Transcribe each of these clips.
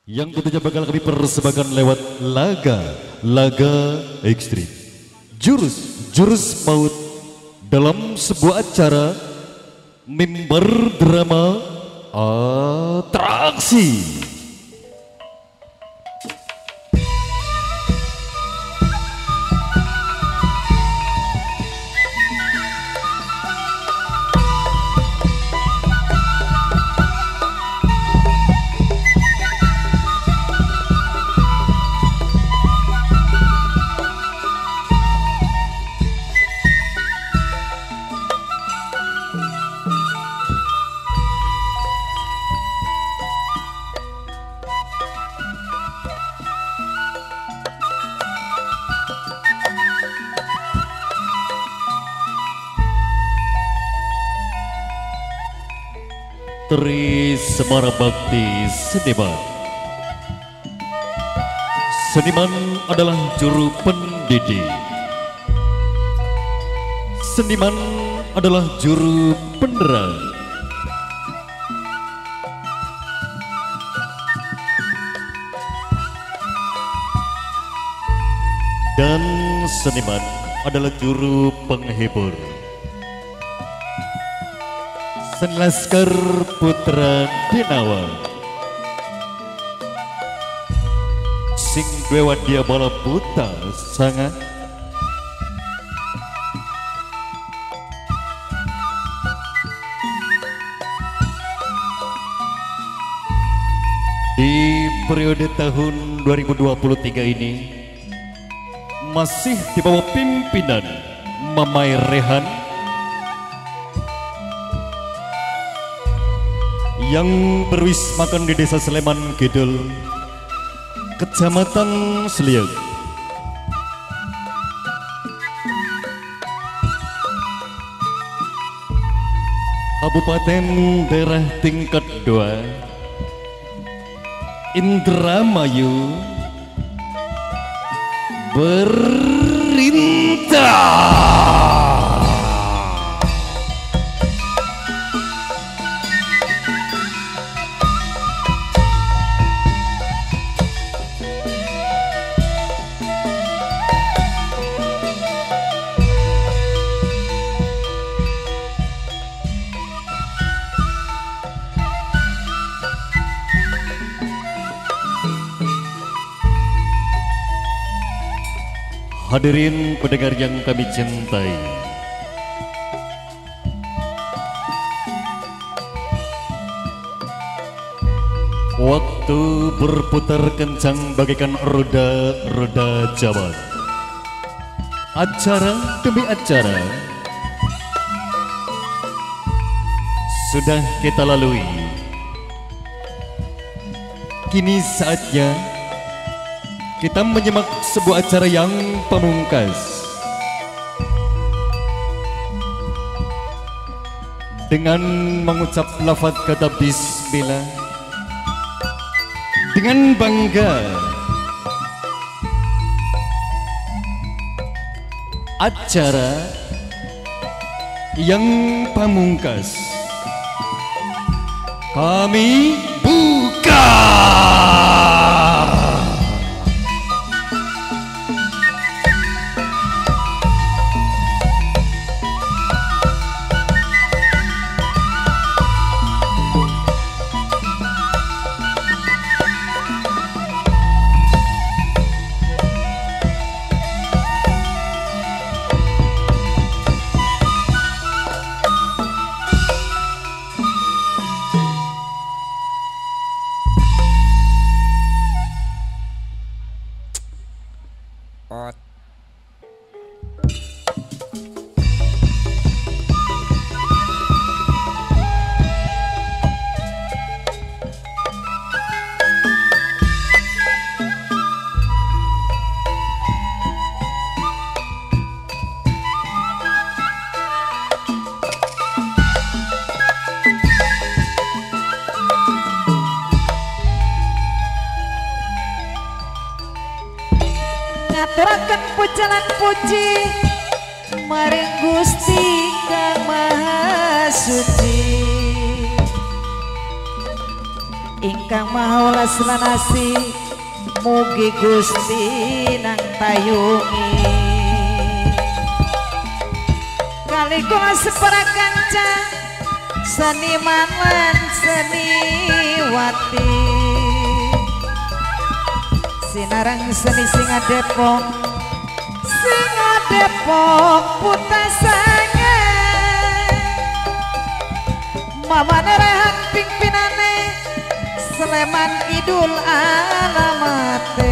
yang tentunya bakal kami persembahkan lewat laga ekstrim, jurus maut dalam sebuah acara mimbar drama atraksi. Tri Semara Bakti Seniman. Seniman adalah juru pendidik. Seniman adalah juru penerang. Dan seniman adalah juru penghibur. Seni Laskar Putra Dinawa sing duwe wadya bala buta sangat di periode tahun 2023 ini masih di bawah pimpinan Mamai Rehan yang berwismakan di Desa Sleman Kidul, Kecamatan Seliuk. Kabupaten daerah tingkat 2 Indramayu berintah. Hadirin pendengar yang kami cintai, waktu berputar kencang bagaikan roda-roda zaman. Acara demi acara sudah kita lalui. Kini saatnya kita menyimak sebuah acara yang pamungkas dengan mengucap lafaz kata bismillah dengan bangga. Acara yang pamungkas kami buka. Ngaturaken pujalan puji maring Gusti Kang Maha Suci. ingkang maha welas lan asih mugi Gusti nang payungi kali kula separa kanca seniman lan seniwati sinarang seni singa Depok putasanya mamane rehan pimpinane Sleman Kidul alamate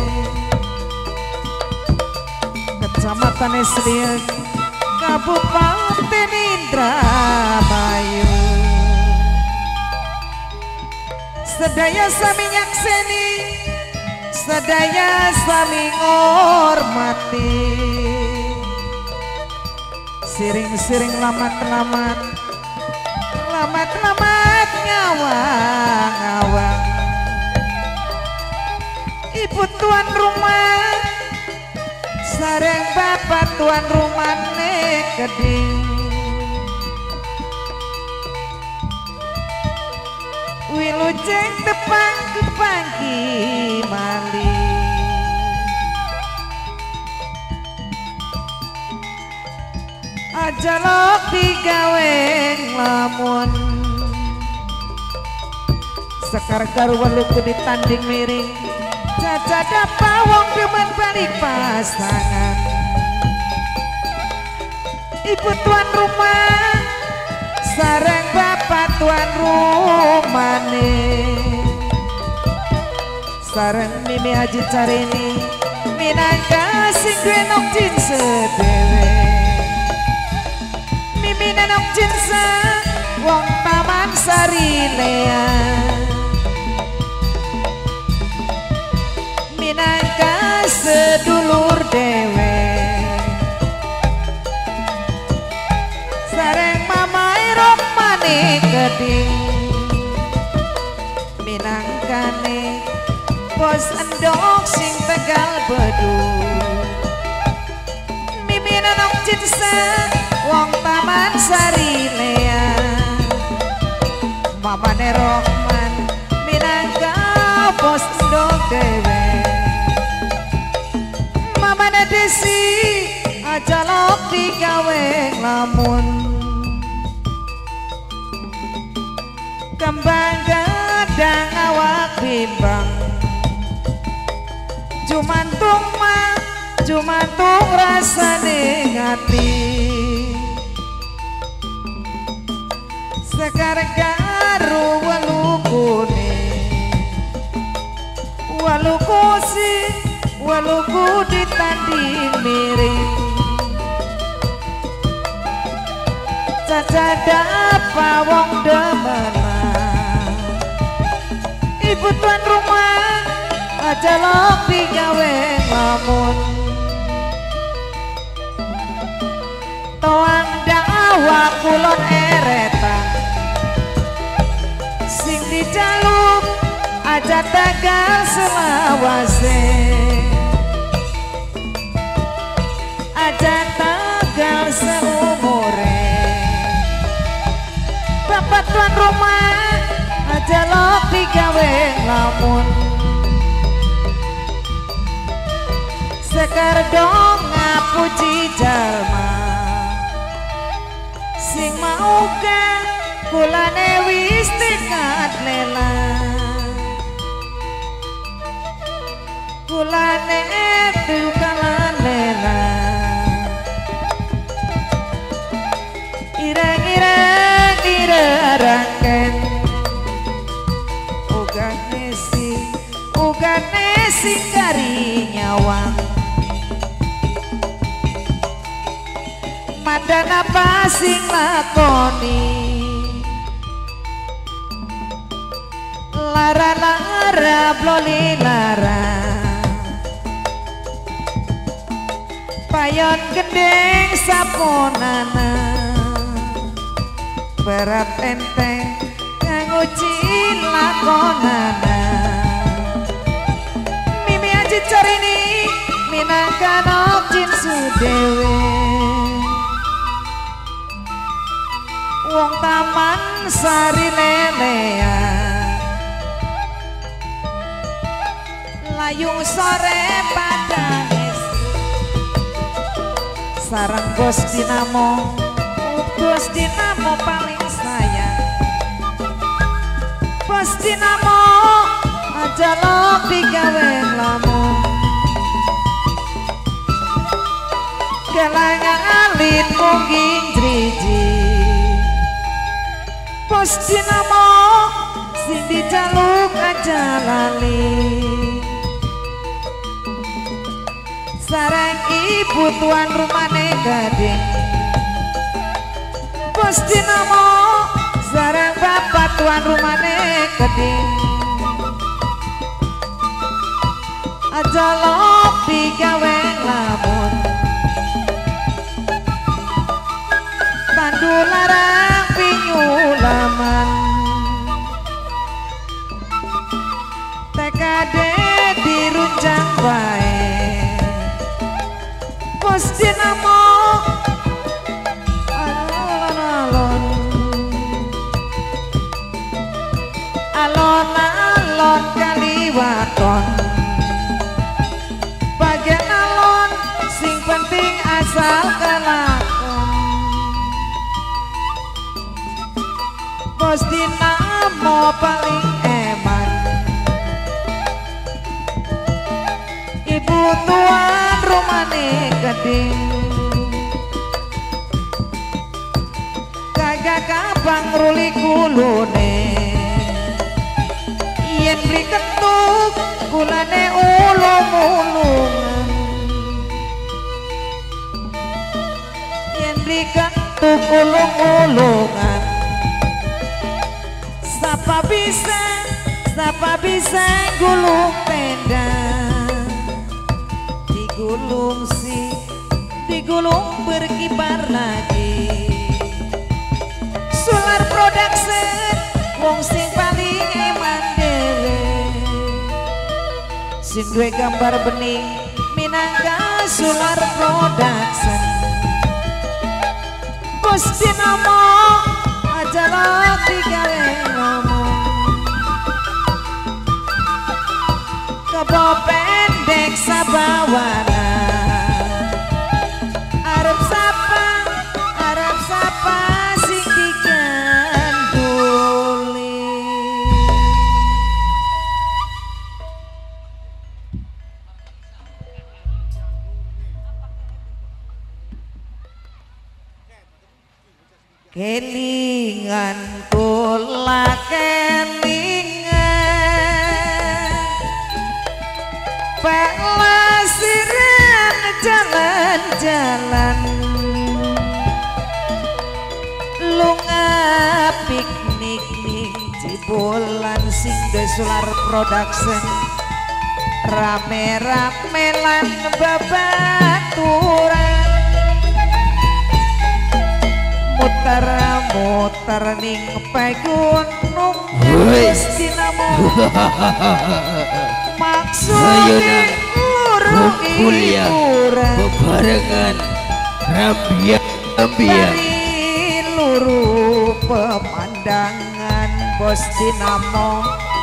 Kecamatan Esriek Kabupaten Indramayu sedaya sami nyakseni sedaya sami ngormati siring-siring lamat-lamat ngawang-ngawang ibu tuan rumah sareng bapak tuan rumah keding wilujeng tepang kepanggi mali ajalok digawe lamun sekar karuan luku ditanding miring jajada pawong demen balik pasangan ibu tuan rumah sareng bapak tuan rumane sareng Mimi Haji Carini minangka sing duwe nok jin sedewe Mimi nenok jinsa wong Taman Sarilea minangka sedulur dewe sareng mamai romane keding minangkane bos endok sing Tegal Beduk Mimi nenok jinsa wong Taman Sarilea mamane Rohman minangka bos endok dewe mamane Desi ajalok digawe lamun kembang gadang awak bimbang jumantung rasane ngati sekar garu waluku ditanding miring cacada pawong demenan ibu tuan rumah ajalok digawe lamun toang dawa kulon eretan sing dijaluk aja Tegal selawase aja Tegal seumure bapak tuan rumah ajalok digawe lamun sekar dong ngapuji jalma sing mauga kulane wis tekad lela kulane tukalan lela ireng-ireng ireng ugane si kari nyawang mandan apa sing lakoni lara-lara bloli lara payon gendeng saponana berat enteng nguji lakonana Mimi Haji Carini minangka nok jin sudewe wong Taman Sarilea payung sore padang es sarang bos dinamo paling sayang bos dinamo aja lo digawe lamun kelangan alit mungkin driji bos dinamo sing dijaluk aja lali sarang ibu tuan rumane gading bos dinamo sarang bapak tuan rumane gading aja lo digawe lamun pandu larang pinyulaman TKD dirunjang bae bos dinamo alon-alon alon-alon kaliwaton bagian alon sing penting asal kelakon bos dinamo paling eman ibu tuan rumane gading kagak kabang ruli kulune yen beli ketuk kulane ulung-ulungan yen beli ketuk ulung-ulungan Sapa bisa gulung tenda digulung berkibar lagi Solar Production wong sing paling eman dewe sing duwe gambar bening minangka Solar Production bos dinamo aja lo digawe ngomong kebo pendek sabawana arep sapa sing diganduli kelingan kula kelingan pelasiran jalan-jalan lunga piknik ning cibulan sing de Solar Production rame-rame lan babaturan muter-muter ning gunung wis dinamo maksudnya kumpul ya bebarengan rambian luru pemandangan bos dinamo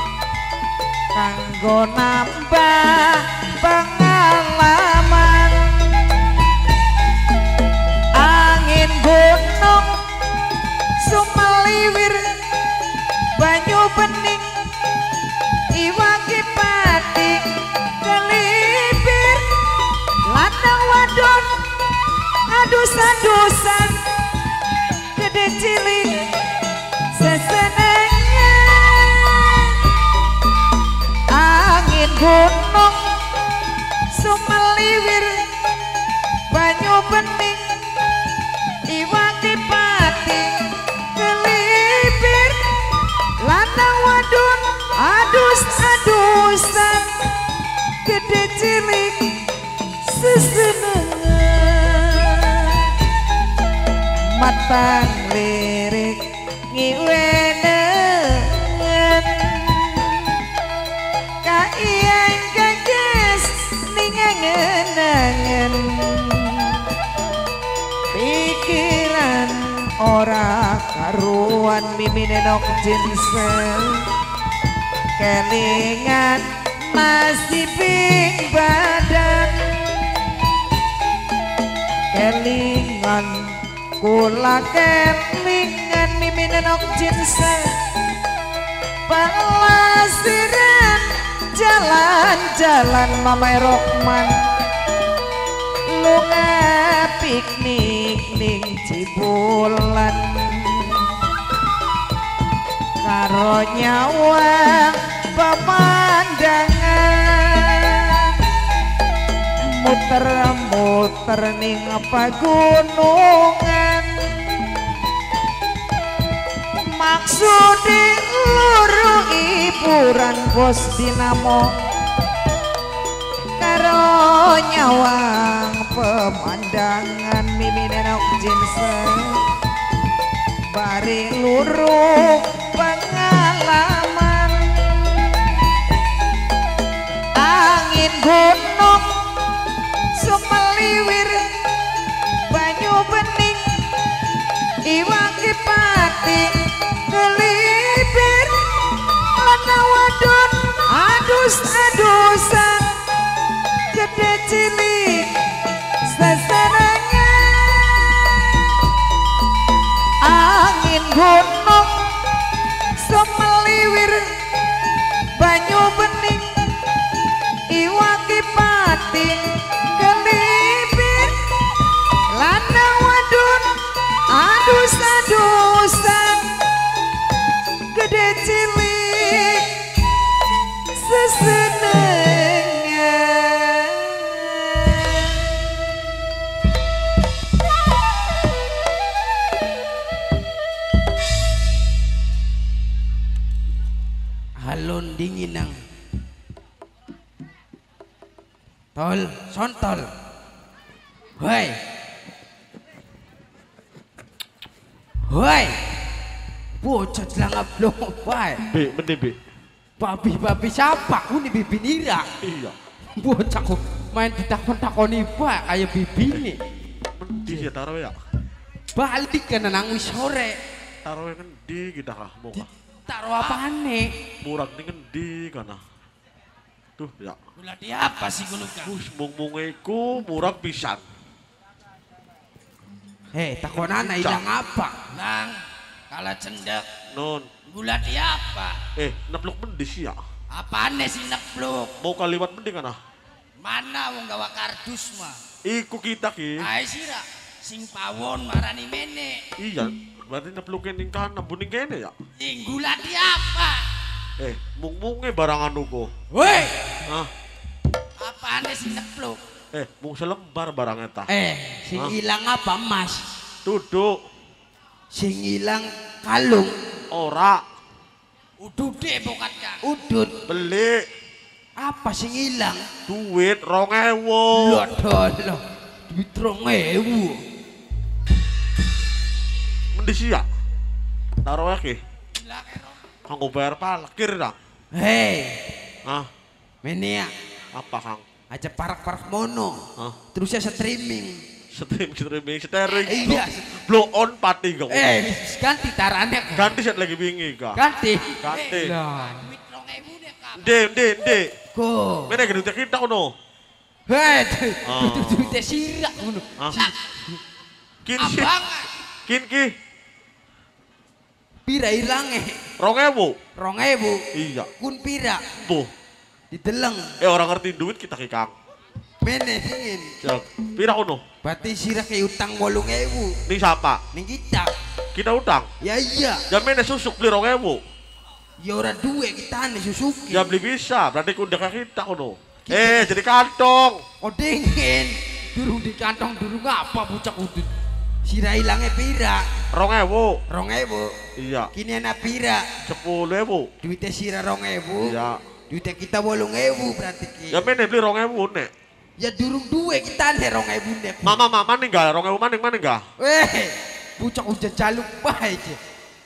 kanggo nambah pengalaman angin gunung sumeliwir banyu bening iwaki pating kelibir ladang wadon adus-adusan gede cilik sesenengnya angin gunung sumeliwir banyu bening iwaki pating kelibir ladang wadon adus-adusan gede cilik sesenengan matang lirik ngiwenengan kaiyang kages ningangen-angen pikiran ora karuan mimine nok jinsel kelingan nasibing badan kelingan kula kelingan miminan jinse pelasiran jalan-jalan Mamai Rokman lunga piknik ning Cibulan karo nyawang pemandangan muter-muter ning pagunungan maksudi luru hiburan bos dinamo karo nyawang pemandangan miminan jinse bari luru pengalaman angin gunung sumeliwir banyu bening iwak pati kelibir lana wadon adus-adusan gede cilik sasarannya angin gunung sumeliwir banyu bening iwak pati kelibir lana wadon adus-adusan gede cilik sesenengnya alun dingin nang tol sontol hoi hoi bocah celana blong hoi Be, mending be. babi siapa aku nih bibi nira Iya. bocah kok main ditakon-takoni pak kayak bibi nih Mending ya taruh ya. balik ke nangis sore Taruh yang ngendi kita kah mau kah? taruh apa nih Murag nih ngendi kana. Tuh ya. gula dia apa sih gula kan Mung-mungeku murag pisan. takonan hilang apa Nang, kala cendek, Non. gula dia apa? Nepluk mendis ya. Apaan sih nepluk? Mau kaliwat mending kana. Mana wong gawa kardus mah? Iku kita ki. Ae sira, sing pawon marani mene. Iya, berarti neplukin ning kana buning kene ya. Ing gula dia apa? Mung-munge barang anuku. woi Hah? Apaan sih nepluk? Mung selembar barang eta. sing hilang apa mas Duduk. sing hilang kalung Ora. Udude bokat kang. udut Beli. apa sing hilang Duit 2000. lho dolo duit 2000 Mendis ya. Taruh ya ki. Gila kero. Kanggo bayar parkir dah. Ah, mene ya apa Kang? aja parak-parak mono Hah? terus ya streaming Streaming. Iya. Blow on pati kok. ganti tarane Ganti set lagi bingi kah? ganti Ganti. lah Duit 2000 deh kang. De. ko Mene gede kita kono. duit sirak ngono Ah. Kin Abangan. ki. pira ilange 2000. 2000 Iya. kun pira Tuh. dideleng Orang ngerti duit kita ki Kang. mene dingin Siap. Pira kono? berarti sira kayak utang 8000 Ning siapa? ning kita Kita utang. ya iya Ya mene susuk beli 2000. ya ora duwe kita nih Suzuki Ya beli bisa, berarti kuda kita kono. Jadi kantong. oh dingin durung di kantong durung apa bocah udut sira ilange pira 2000. 2000 Iya. kini anak pira 10.000. duitnya sira 2000 Iya. duitnya kita 8000 berarti ki Ya mene beli 2000 nek. ya durung duwe kita nih 2000 nek Mama maning gak? 2000 maning gak? bocah udah jaluk bae je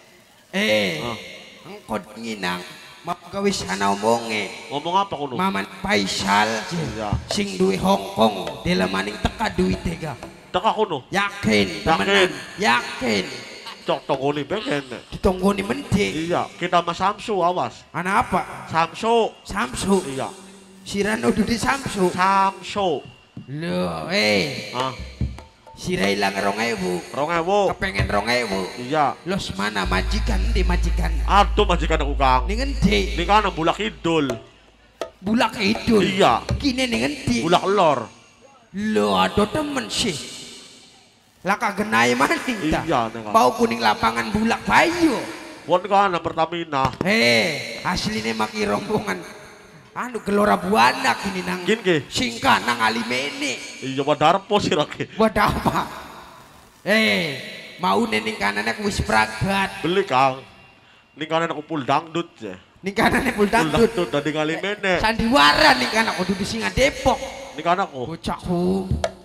engkau nginang mau gawe sana omonge Ngomong apa kono? Maman Faisal je Iya. sing duwe Hongkong dela maning teka duit ga Teka kono. yakin temenan yakin Cok tongoni pengen nek. ditonggoni mending Iya, kita sama Samsu awas. anak apa Samsu. Samsu Iya. Siran udah di Samsu. Samso. Loh, Ah, sira ilang 2000. 2000. Kepengen 2000. Iya. Los mana majikan di majikan. Aduh majikan aku Kang. Ning endi? Ini kan Bulak Kidul. Bulak Kidul. Iya. Kini ning endi? Bulak Lor. Lo ada temen sih. Laka genai maning ta. Iya, Neng. Bau kuning lapangan Bulak Bayu. Won kan Pertamina. Aslinya maki rombongan. Anu Gelora Buana kini nang. Gin ki. Singka nang Alimene. Iya wadarpo sih Raki. Buat apa? Mau nening kanannya wis pragat. Beli Kang. Ini kan aku pul dangdut ya. Ning kanannya pul Pul dangdut. dangdut dari Ngalimene. Sandiwara ning kanan kudu di Singa Depok. Ini kan aku. Bocahku.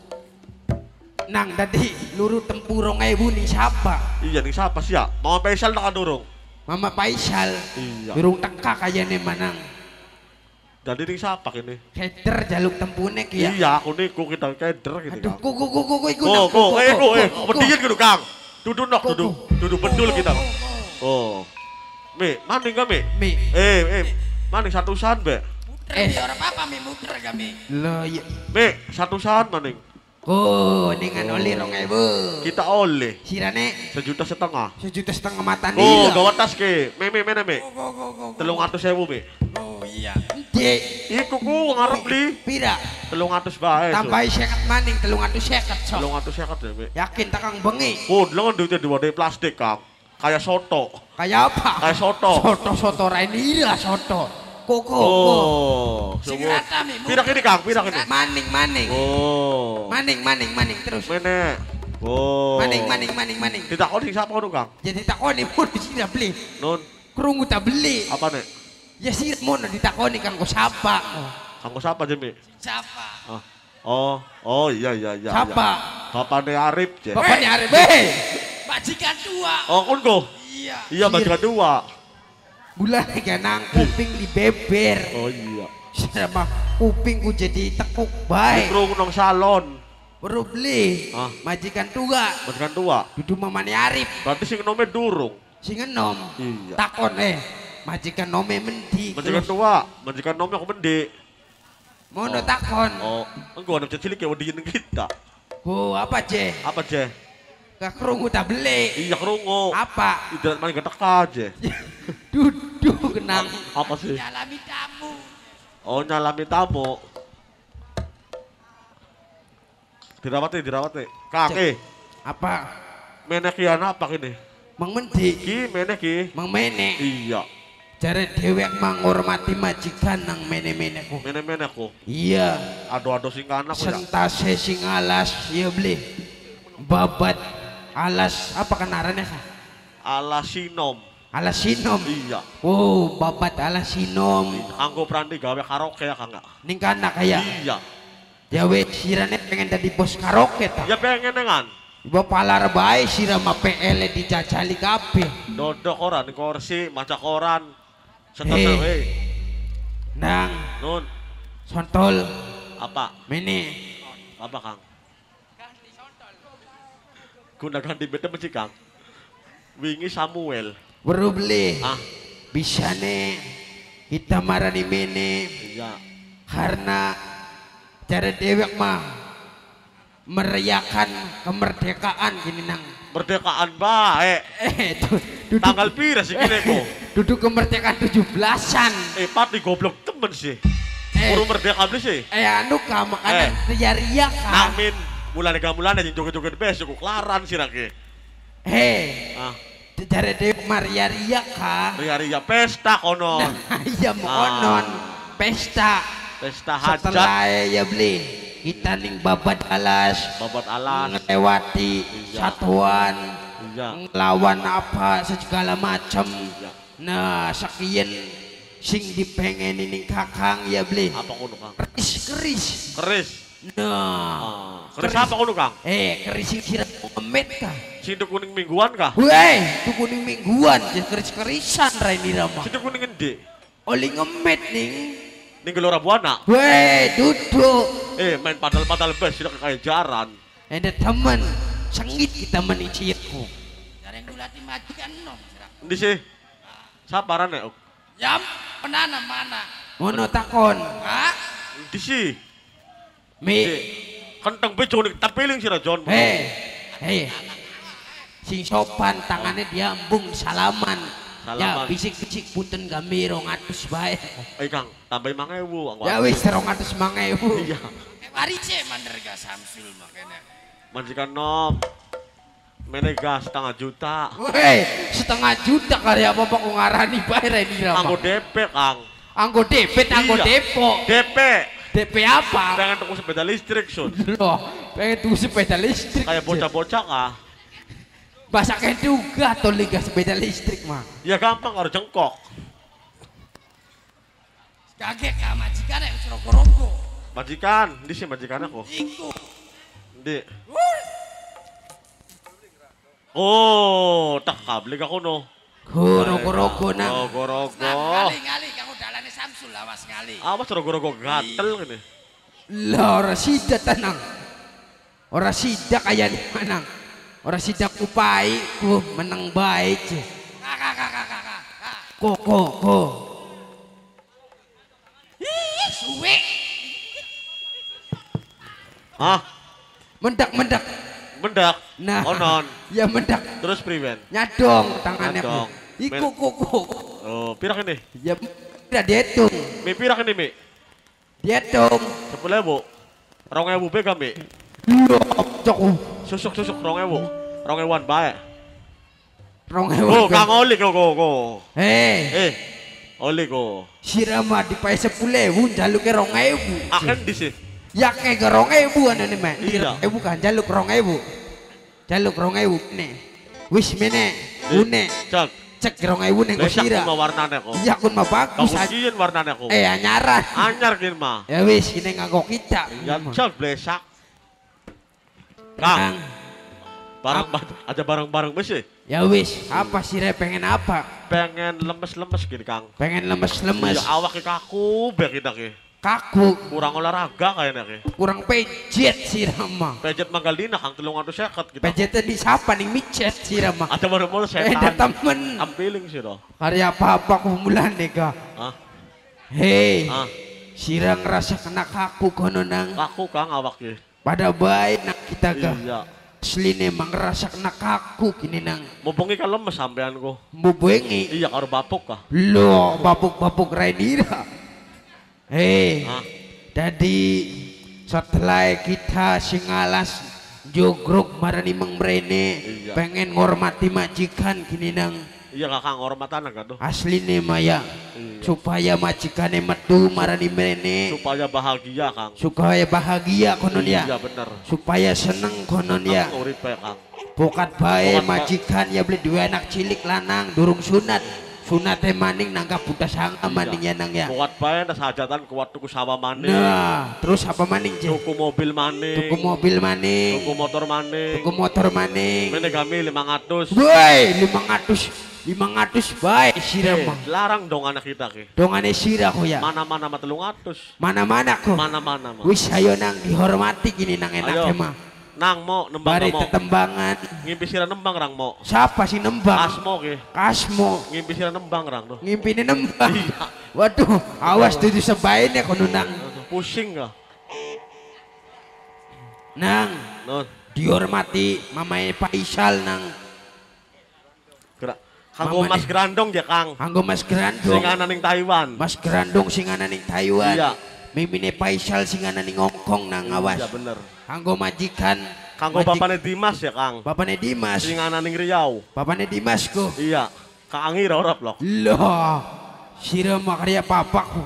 Nang tadi luru tempurong ning siapa? Iya nih siapa sih ya? Mama Faisal nakadurung. Mama Faisal. Iya. Durung teka kayane manang. Jadi nih siapa ini? Keder jaluk tempunek ya. Iya aku nih ku kita keder gitu Aduh, Kang. ku iku. Berdiri gitu Kang. Duduk nok duduk bedul kita. Oh. Mi, maning kami. Mi. Maning satusan be. Muter di orang apa mi muter kami. Lo ya. Mi, satusan maning. Dengan oli 2000. Kita oleh Sirane 1,5 juta. 1,5 juta mata Oh, nila. gawat tas ke. Mi, mana mi? Go. 300.000 mi. Oh iya. Dek, Iku ku ngarep beli. pira? 300 bae. Tambahi 50 maning 350 sok. 350 ya mi. Yakin takang bengi. Oh, dengan duitnya di wadah plastik Kang. Kayak soto. Kayak apa? Kayak soto. Soto Rainira soto. Koko. Oh, Sing semua. rata mi. Pirak ini Kang, pirak ini. Maning. Oh. Maning terus. Mene. Oh. Maning. Ditakoni siapa ngono Kang? Jadi takoni mun sira beli. Nun, Krungu tak beli. apa nek? Ya sira mun ditakoni kanggo sapa. Kanggo siapa Jemi? Siapa? Oh iya. Sapa? Bapakne Arif je. Bapaknya Arif. Majikan tua. Oh, kon go. Iya. Iya majikan dua. Bulan nang kuping di beber. Oh iya. Sama kupingku jadi tekuk baik. Krungu nang salon. Baru beli. Ah. Majikan tua. Majikan dua. Duduk mamane Arif. Berarti sing nome durung. Sing enom. Iya. Takon majikan nome mendi. Majikan dua, majikan nome aku mende. Mono takon. Oh, engko ana cilik ya wedi kita. Apa je? Apa je? Kekrungu tak beli. Iya krungu. Apa? Tidak main getek aja. Duduk kenang. Apa sih? Nyalami tamu. Oh nyalami tamu. Dirawat nih. Kang, Apa? menekian apa ini? Mang mendi. Ki menek ki. Mang mene. Iya. Jare dewek menghormati majikan nang mene-mene ku. Menek ku. Iya. Ado sing anak ya. Sentase sing alas, iya beli. Babat alas apa kenarannya kah? Alasinom. Alasinom. Iya. Oh, babat alasinom. Anggo Prandi gawe karaoke ya Kang. Ning kana kaya. Iya. Jawe sirane pengen dadi bos karaoke ta. Ya pengen dengan. Ibu palar bae sira mah PL dijajali kabeh. Dodok koran kursi, maca koran. Hei. Setel Nang Nun, sontol apa? mene. Apa Kang? Guna ganti beda mesti Kang. Wingi Samuel. Baru beli. Ah, Bisa nih kita marah di mene iya. karena cara dewek mah merayakan kemerdekaan gini nang. Merdekaan bae. Duduk, Tanggal pira sih kene kok? duduk kemerdekaan 17-an. Pati goblok temen sih. Eh. Buru merdeka beli sih. Anu ka makanan ria-ria ka. Amin. Mulane gamulane yang joget-joget besok klaran sih lagi. Ah, Cara dewek mah ria-ria ka. ria-ria pesta kono. Iya mau onon pesta. Pesta hajat. Setelah ya beli kita ning babat alas. Babat alas. Ngelewati Iya. satuan. Iya. Ngelawan apa segala macam. Iya. Nah sekian sing dipengen ning kakang ya beli. Apa kono Kang? Keris. Keris. Nah. Keris apa kono Kang? Keris sing kira ngemet kah? Sindu kuning mingguan kah? Weh, itu kuning mingguan, keris-kerisan Raini Rama. Sindu kuning gede. Oli ngemet ning. Ning Gelora Buana. Weh, duduk. Main padal-padal bes sudah kayak jaran. Ada teman, sengit kita menicitku. Dari yang dulati majikan nom. Endi sih? Sabaran ya, Ok? Yam, penanam mana? Mono takon. Hah? Disi. Mi. Kenteng bejo nih tapiling sih Jon. Hei. Sing sopan tangannya diambung salaman. Ya bisik-bisik punten kami 200 bae. Kang, tambahin 5.000. Ya wis 200.000. Iya. Warice manderga Samsul makanya. Majikan nom. Menega 0,5 juta. Hei, 0,5 juta karya apa kok ngarani bae Reni Rama. Anggo DP, Kang. Anggo debit, anggo Iya. depo. DP. DP apa? Pengen tuku sepeda listrik, Sun. Loh, pengen tuh sepeda listrik. Kayak bocah-bocah kah? Masa kayak juga tuh liga sepeda listrik mah. Ya gampang harus jengkok. Kaget ka majikan yang Surogorogo. Majikan, di sini majikan aku. Iku. Di. Oh, tak kabel aku no. Goro-gorogo nang. Goro-goro. Nah, ngali kamu dalane Samsul awas ngali. Awas goro-goro gatel gini. Lah ora sida tenang. Ora sida kaya di manang. Ora sida kupai ku menang baik. Kakak. Ko. Suwe. Hah? Mendak. Mendak. Nah. Onon. Ya mendak. Terus priwen. Nyadong tangannya ku. Nyadong. Iku. Oh, pirak ini. Ya udah dihitung. Mi pirak ini, Mi. Dihitung. 10.000. 2.000 bega, Mi. Cok. Susuk 2.000. 2.000-an bae. 2.000. Oh, Kang Oli go. Oli go. Sirama dipae 10.000 jaluke 2.000. Akan di sini. Ya kayak 2.000 anane mah. Iya. 2.000 kan jaluk 2.000. Jaluk 2.000 ne. Wis mene. Une. Cek 2.000 ning Lesak sira. mah warnane kok. Iya kun mah bagus. Kamu kieu warnane kok. Anyaran. Anyar kieu mah. Ya wis kene nganggo kita. Ya cak blesak. Kang, barang-barang besi. Ya wis, apa sira pengen apa? Pengen lemes-lemes gini, Kang. Pengen lemes-lemes. Ya awak kaku bek kita ki. Kaku, Kurang olahraga kayaknya ki. kurang pejet sirama. Pejet manggal dina Kang 350 kita. Pejetnya di siapa nih micet sirama. Ada baru-baru Ada setan. temen. Ampiling sih doh. Karya apa-apa kumulan nega. Hah? Hei, Ah, sira ngerasa kena kaku kono nang. kaku Kang awak ki. Pada baik nak kita ga. Iya. Asline emang ngerasa kena kaku kini nang. Mumpung ikan lemes sampean ku. Mubengi. Iya karo bapuk kah? Loh, babuk-babuk Rainira. Hei, Hah? tadi setelah kita singalas jogrok marani mengrene Iya. pengen ngormati majikan kini nang. Iya Kakang hormatan kan tuh. Asline maya Iya. supaya majikane metu marani mrene Supaya bahagia Kang. supaya bahagia konon ya. Iya bener. Supaya seneng konon ya. Kang uripe Kang. Pokat bae Pokat, Pak. majikan ya beli dua anak cilik lanang durung sunat. Sunate maning nangka buta sanga maning ya nang ya. Kuat bae tas hajatan kuat tuku sawah maning. Nah, terus apa maning je? Tuku mobil maning. Tuku mobil maning. Tuku motor maning. Tuku motor maning. Mene kami 500. Woi, 500 bae sira mah. Larang dong anak kita ki. Dongane sira ko ya. Mana-mana mah 300. Mana-mana ko. Mana-mana mah. Wis ayo nang dihormati gini nang enake Ayo. mah. Nang mo nembang Bari mo. tetembangan. Ngimpi sira nembang rang mo. Siapa sih nembang? Asmo ki. Kasmo. Ngimpi sira nembang rang tuh. Ngimpine nembang. Iya. Waduh, awas tuh sebaiknya kono nang. Pusing kah? Nang, Non. dihormati mamae Faisal nang. Gerak. Kanggo Mama Mas nih. Grandong ya Kang. Anggo Mas Grandong. Sing ana ning Taiwan. Mas Grandong sing ana ning Taiwan. Iya. Mimine Faisal sing ana ning Hong Kong nang awas. Iya bener. Anggo majikan. Kanggo bapane Dimas ya Kang. Bapane Dimas. Sing ana ning Riau. Bapane Dimas ko. Iya. Kang Angir ora blok. Loh. Sira makarya papaku.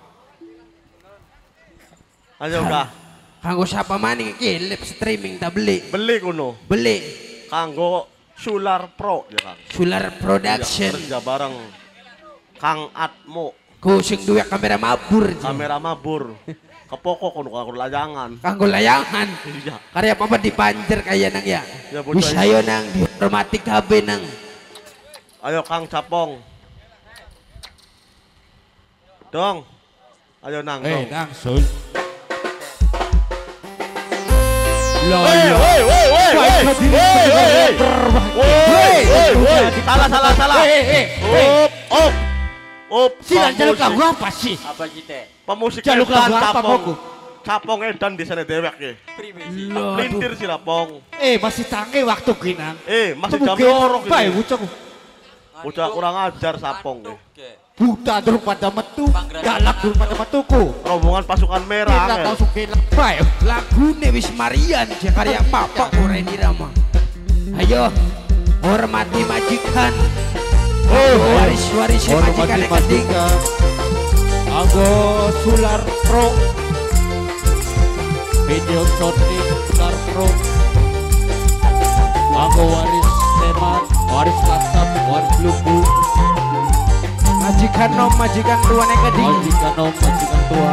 Ayo kah. Kanggo siapa maning iki live streaming tak beli. Beli kuno. Beli. Kanggo Solar Pro ya Kang. Solar Iya, Production. kerja bareng Kang Atmo. Ku sing duwe kamera mabur. je. Kamera mabur. Kepokok kuno kanggo layangan. Kanggo layangan. Iya. Karya apa dipanjer kaya nang ya. Ya, bocah Wis itu. ayo nang dihormati kabeh nang. Ayo Kang Capong. Dong. Ayo nang. dong. Nang sul. Loh, Woi, loh. woi, woi, woi, Woi, woi, berdiri, woi, woi, woi, woi, woi, Woi, woi. Salah, salah, salah. Hei. Op, op. Oh, Silang jaluk pemusik. lagu apa sih? Apa kita? Pemusik Jaluk edan lagu apa, capong. Koko? Capong edan di sana dewek ya. Loh, Lintir si lapong. masih canggih waktu ginang. Masih jam loro gitu. Baik, bocah. Udah kurang ajar sapong ya. Buta durung pada metu, galak durung pada metuku. Rombongan pasukan merah. Kita ya. langsung kilang. Baik, lagu wis Marian karya Papa Reni Rama. Ayo, hormati majikan. Waris-waris majikan keding. Anggo Sular Pro. Video shooting Sular Pro. Anggo waris Seman, waris Lasap, waris Lubu. Majikan nom, majikan tuane keding. Majikan nom, majikan tua.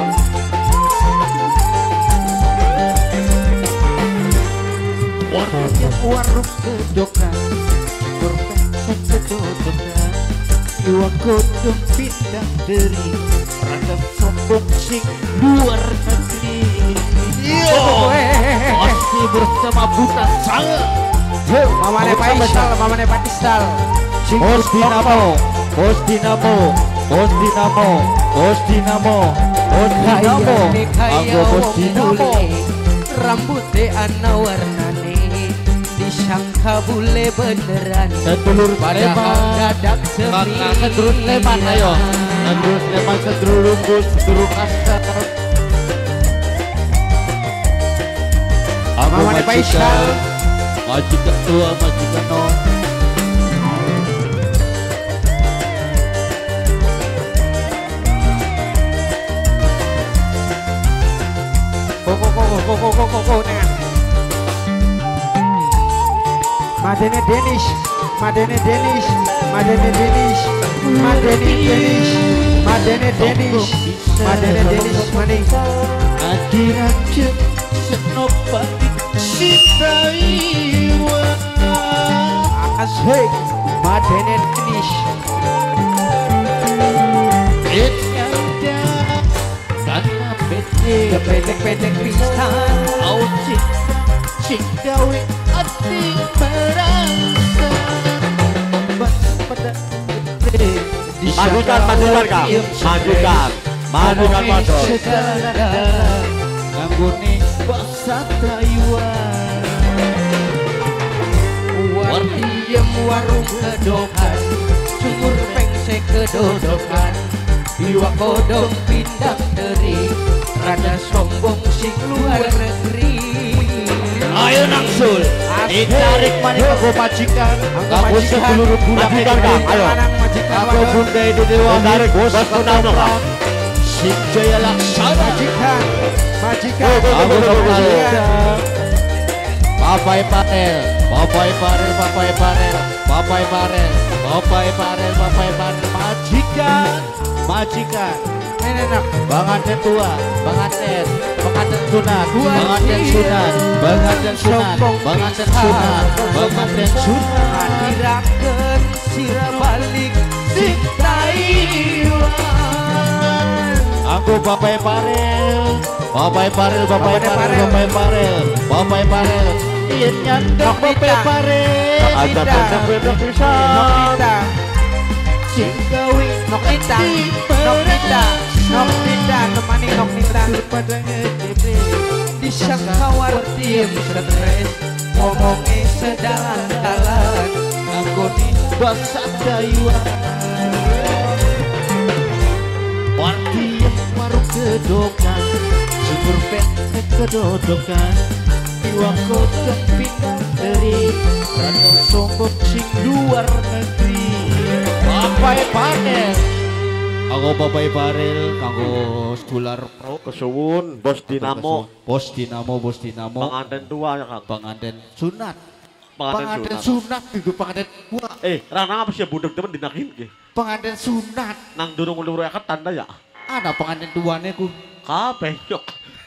Warung kedokan, berpesa kedodokan. Iwa kodong pindah dari rada sombong sing luar negeri. Pasti bersama buta saya. Mamane Faisal, mamane Patisal. Bos Dinamo, Bos Dinamo, Bos Dinamo, Bos Dinamo, Bos Dinamo. Aku Bos Dinamo. Rambutnya ana warnane disangka bule beneran. Sedulur padahal dadak semi. Sedulur leman ayo. Sedulur leman, sedulur lunggus, sedulur kasar. Mamane Faisal. Majikan tua, majikan no. Kok nengan. Madene Denish, Madene Denish, Madene Denish, Madene Denish, Madene Denish, Madene Denish, maning. Akhiratnya senopati Sitaiwa. Asik, Madene Denish. Etkanda, karena pedek kristal. Aucik, cik gawe hati merasa. Pada Majukan, majukan kang. Majukan. Majukan padol. Nganggone basa Taiwan. Wartiem warung kedokan, sumur pengse kedodokan. Iwa kodong pindah dari rada sombong sing luar negeri. Ayo nangsul, ditarik maning aku majikan. Aku seluruh budak Majikan, Kang, ayo. Aku bunda di dewa Tarik, bos bos Purnama, Kang. Sing jaya laksana. Majikan, majikan. Aku majikan. Papai Parel, Papai Parel, Papai Parel, Papai Parel, Papai Parel, Papai Parel. Majikan, majikan. Enak, banganten tua, banganten sunat, banganten sunat, banganten sunat, banganten sunat, banganten sunat. Dirakeun sira balik sing Taiwan. Aku Papai Parel, Papai Parel, Papai Parel, Papai Parel, Papai Parel. Ieu nyandang Papai Parel. Ada pedang pisang. Sing gawe Noknita, Noknita, Noknita, temani Noknita. Disangka wartiem stres, ngomongnya sedalan-dalan. Nganggone basa Taiwan. Wartiem warung kedokan, syukur pek kedodokan. Iwang kodok pindah dari rada sombong sing luar negeri. Papai Parel, aku Papai Parel, kanggo Sular Pro. Kesuwun, bos Dinamo. Bos Dinamo, bos Dinamo. Pengantin tua ya kang. Pengantin sunat. Pengantin sunat itu pengantin tua. Rana apa sih budek temen dinakin ke? Pengantin sunat. Nang durung ulur akan tanda ya. Ada pengantin tuane ku. Kabeh yok.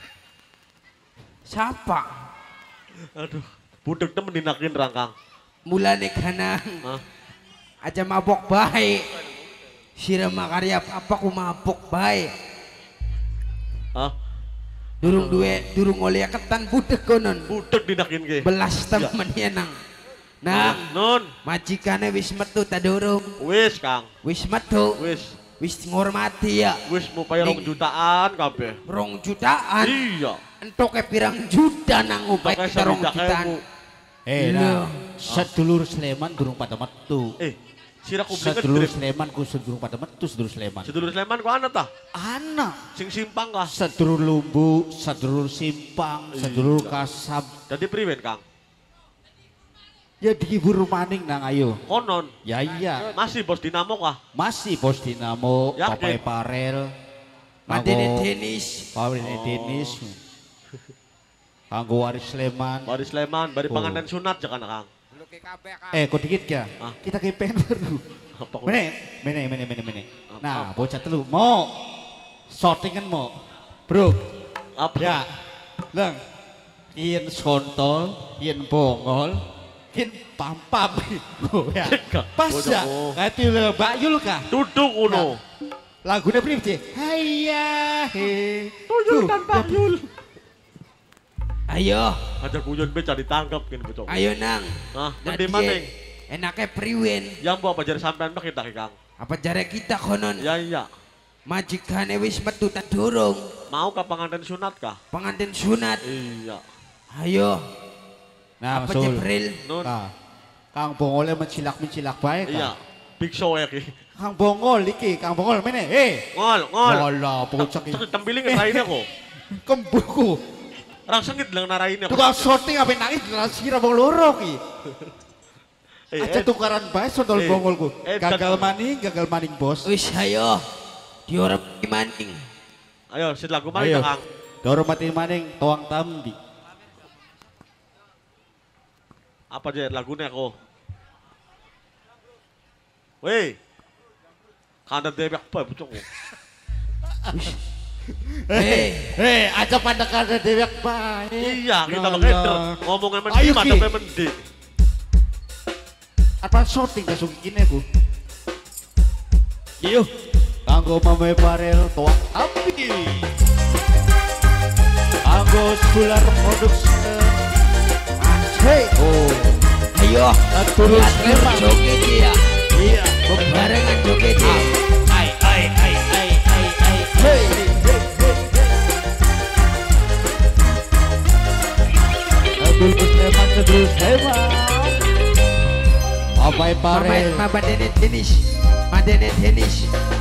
Siapa? Aduh, budek temen dinakin rangkang. Mulane kanang. Hah? Aja mabok baik. Sira makarya apa ku mabok baik. Hah? Durung duwe, durung oleh ketan budek konon. Budek dinakin ke. Belas temen yenang. Nah, Nun, majikane wis metu ta durung? wis kang, Wis metu. wis. Wis ngormati ya. Wis mau bayar 2 jutaan kabeh. 2 jutaan. Iya. Entoke pirang juta nang upaya Entoke 2 jutaan. Nah, sedulur Sleman durung pada metu. Sira kublingnya Sedulur drip. Sleman ku durung pada metu sedulur Sleman. Sedulur Sleman ku ana ta? Anak. Sing simpang kah? Sedulur Lumbu, sedulur Simpang, sedulur Kasab. Jadi priwen Kang? Ya dihibur maning nang ayo. Konon. Ya iya. Masih bos Dinamo kah? Masih Bos Dinamo, Yakin? Papai Parel. Madene Denis. Papai Denis. Kanggo Waris Sleman. Waris Sleman, bari Oh. panganan sunat jangan Kang. Kok dikit ya? Ah. Kita kayak pengen baru. Apa kok? Mene. Nah, bocah telu mau sortingan mau. Bro, Apa? ya. Lang. Yen sontol, yen bongol, yen pampam. Oh, ya. Pas ya. Kayak tile Mbak Yul kah? Duduk uno. Lagunya prive sih. Hayya he. Tuyul dan Pak Yul. Ayo, Aja kuyon be cari tangkap kan bocok. ayo nang. Ah, Nah, mending dia maning. enaknya priwen. Yang bawa pajar sampean mah kita Kang. Apa jare kita konon? Ya iya. Majikane wis metu tak dorong. Mau ke panganten sunat kah? Pengantin sunat. Iya. Ayo, Nah, apa Sul. Jibril? Nun. Nah, Kang Bongolnya mencilak baik Iya. kan? Big show ya ki. Kang Bongol iki, Kang Bongol mene. Ngol, ngol. Walah, bocah iki. Sakit tempiling ngerainnya kok. Kembuku. Orang sengit lang narainnya kok. Tukang sorting apa nangis sira bong loro ki. Aja tukaran bae sodol bongolku. Gagal maning bos. Wis ayo. Diorep maning. Ayo, sit lagu maning Ayo. Kang. Dihormati maning toang tambi. Apa aja lagunya kok? Weh. Kanda debek apa bocok kok. Hei, Aja pada kada dewek bae. Iya, kita Ya pakai Allah. ngomongnya Ayo, mending Ki. ada mending. Apa sorting kasuk kene ku? Iyo. Kanggo mame parel toang tambi. Kanggo Sular Production. Hey. Oh. ayo. Turun Lihat Sleman. joget ya. Iya. Bebarengan joget ya. Ai. Hey. Sedulur Sleman, sedulur Sleman. Papai Parel. Madene Denis. Madene Denis.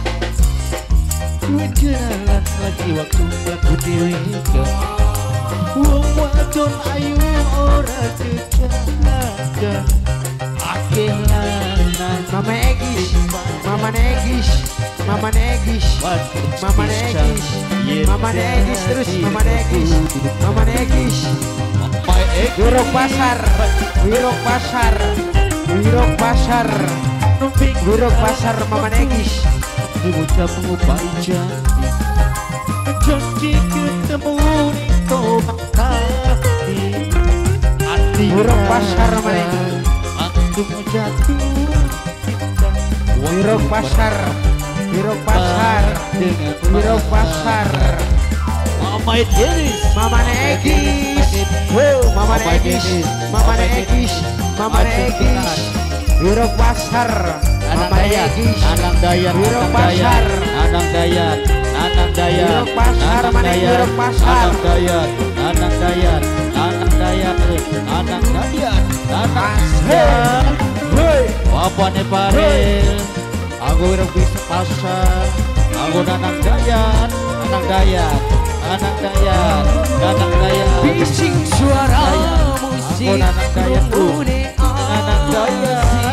Jalan lagi waktu lagu deweka. Wong wadon ayu ora kejaga. Akeh lanang Mama Egis. Mama Negis. Mama Negis. Mama Negis. Mama Negis terus Mama Negis. Mama Negis. Wirok pasar. Wirok pasar. Wirok pasar. Wirok pasar Mama Negis. bocah mengupai janji. Janji ketemu di tobak hati. Hati Wirok pasar Mama aku mau jatuh cinta. Wirok pasar. Wirok pasar. Wirok pasar. Mama Denis. Mama Negis. Mama Negis. Mama Negis. Mama Negis. Wirok pasar. Anang Mama Dayat, Negis. Anang Dayat, Wirok Anang pasar. Dayat, Anang Dayat, Anang Dayat, Wirok pasar, Anang mana Dayat, Wirok pasar. Anang Dayat, Anang Dayat, Anang Dayat, Anang Dayat, Anang Dayat. Bapaknya Parel, aku wirok bisa pasar, aku Anang Dayat, Anang Dayat, Anang Dayat, Anang Dayat. Bising suara Aku musik Anang Dayat, Anang Dayat.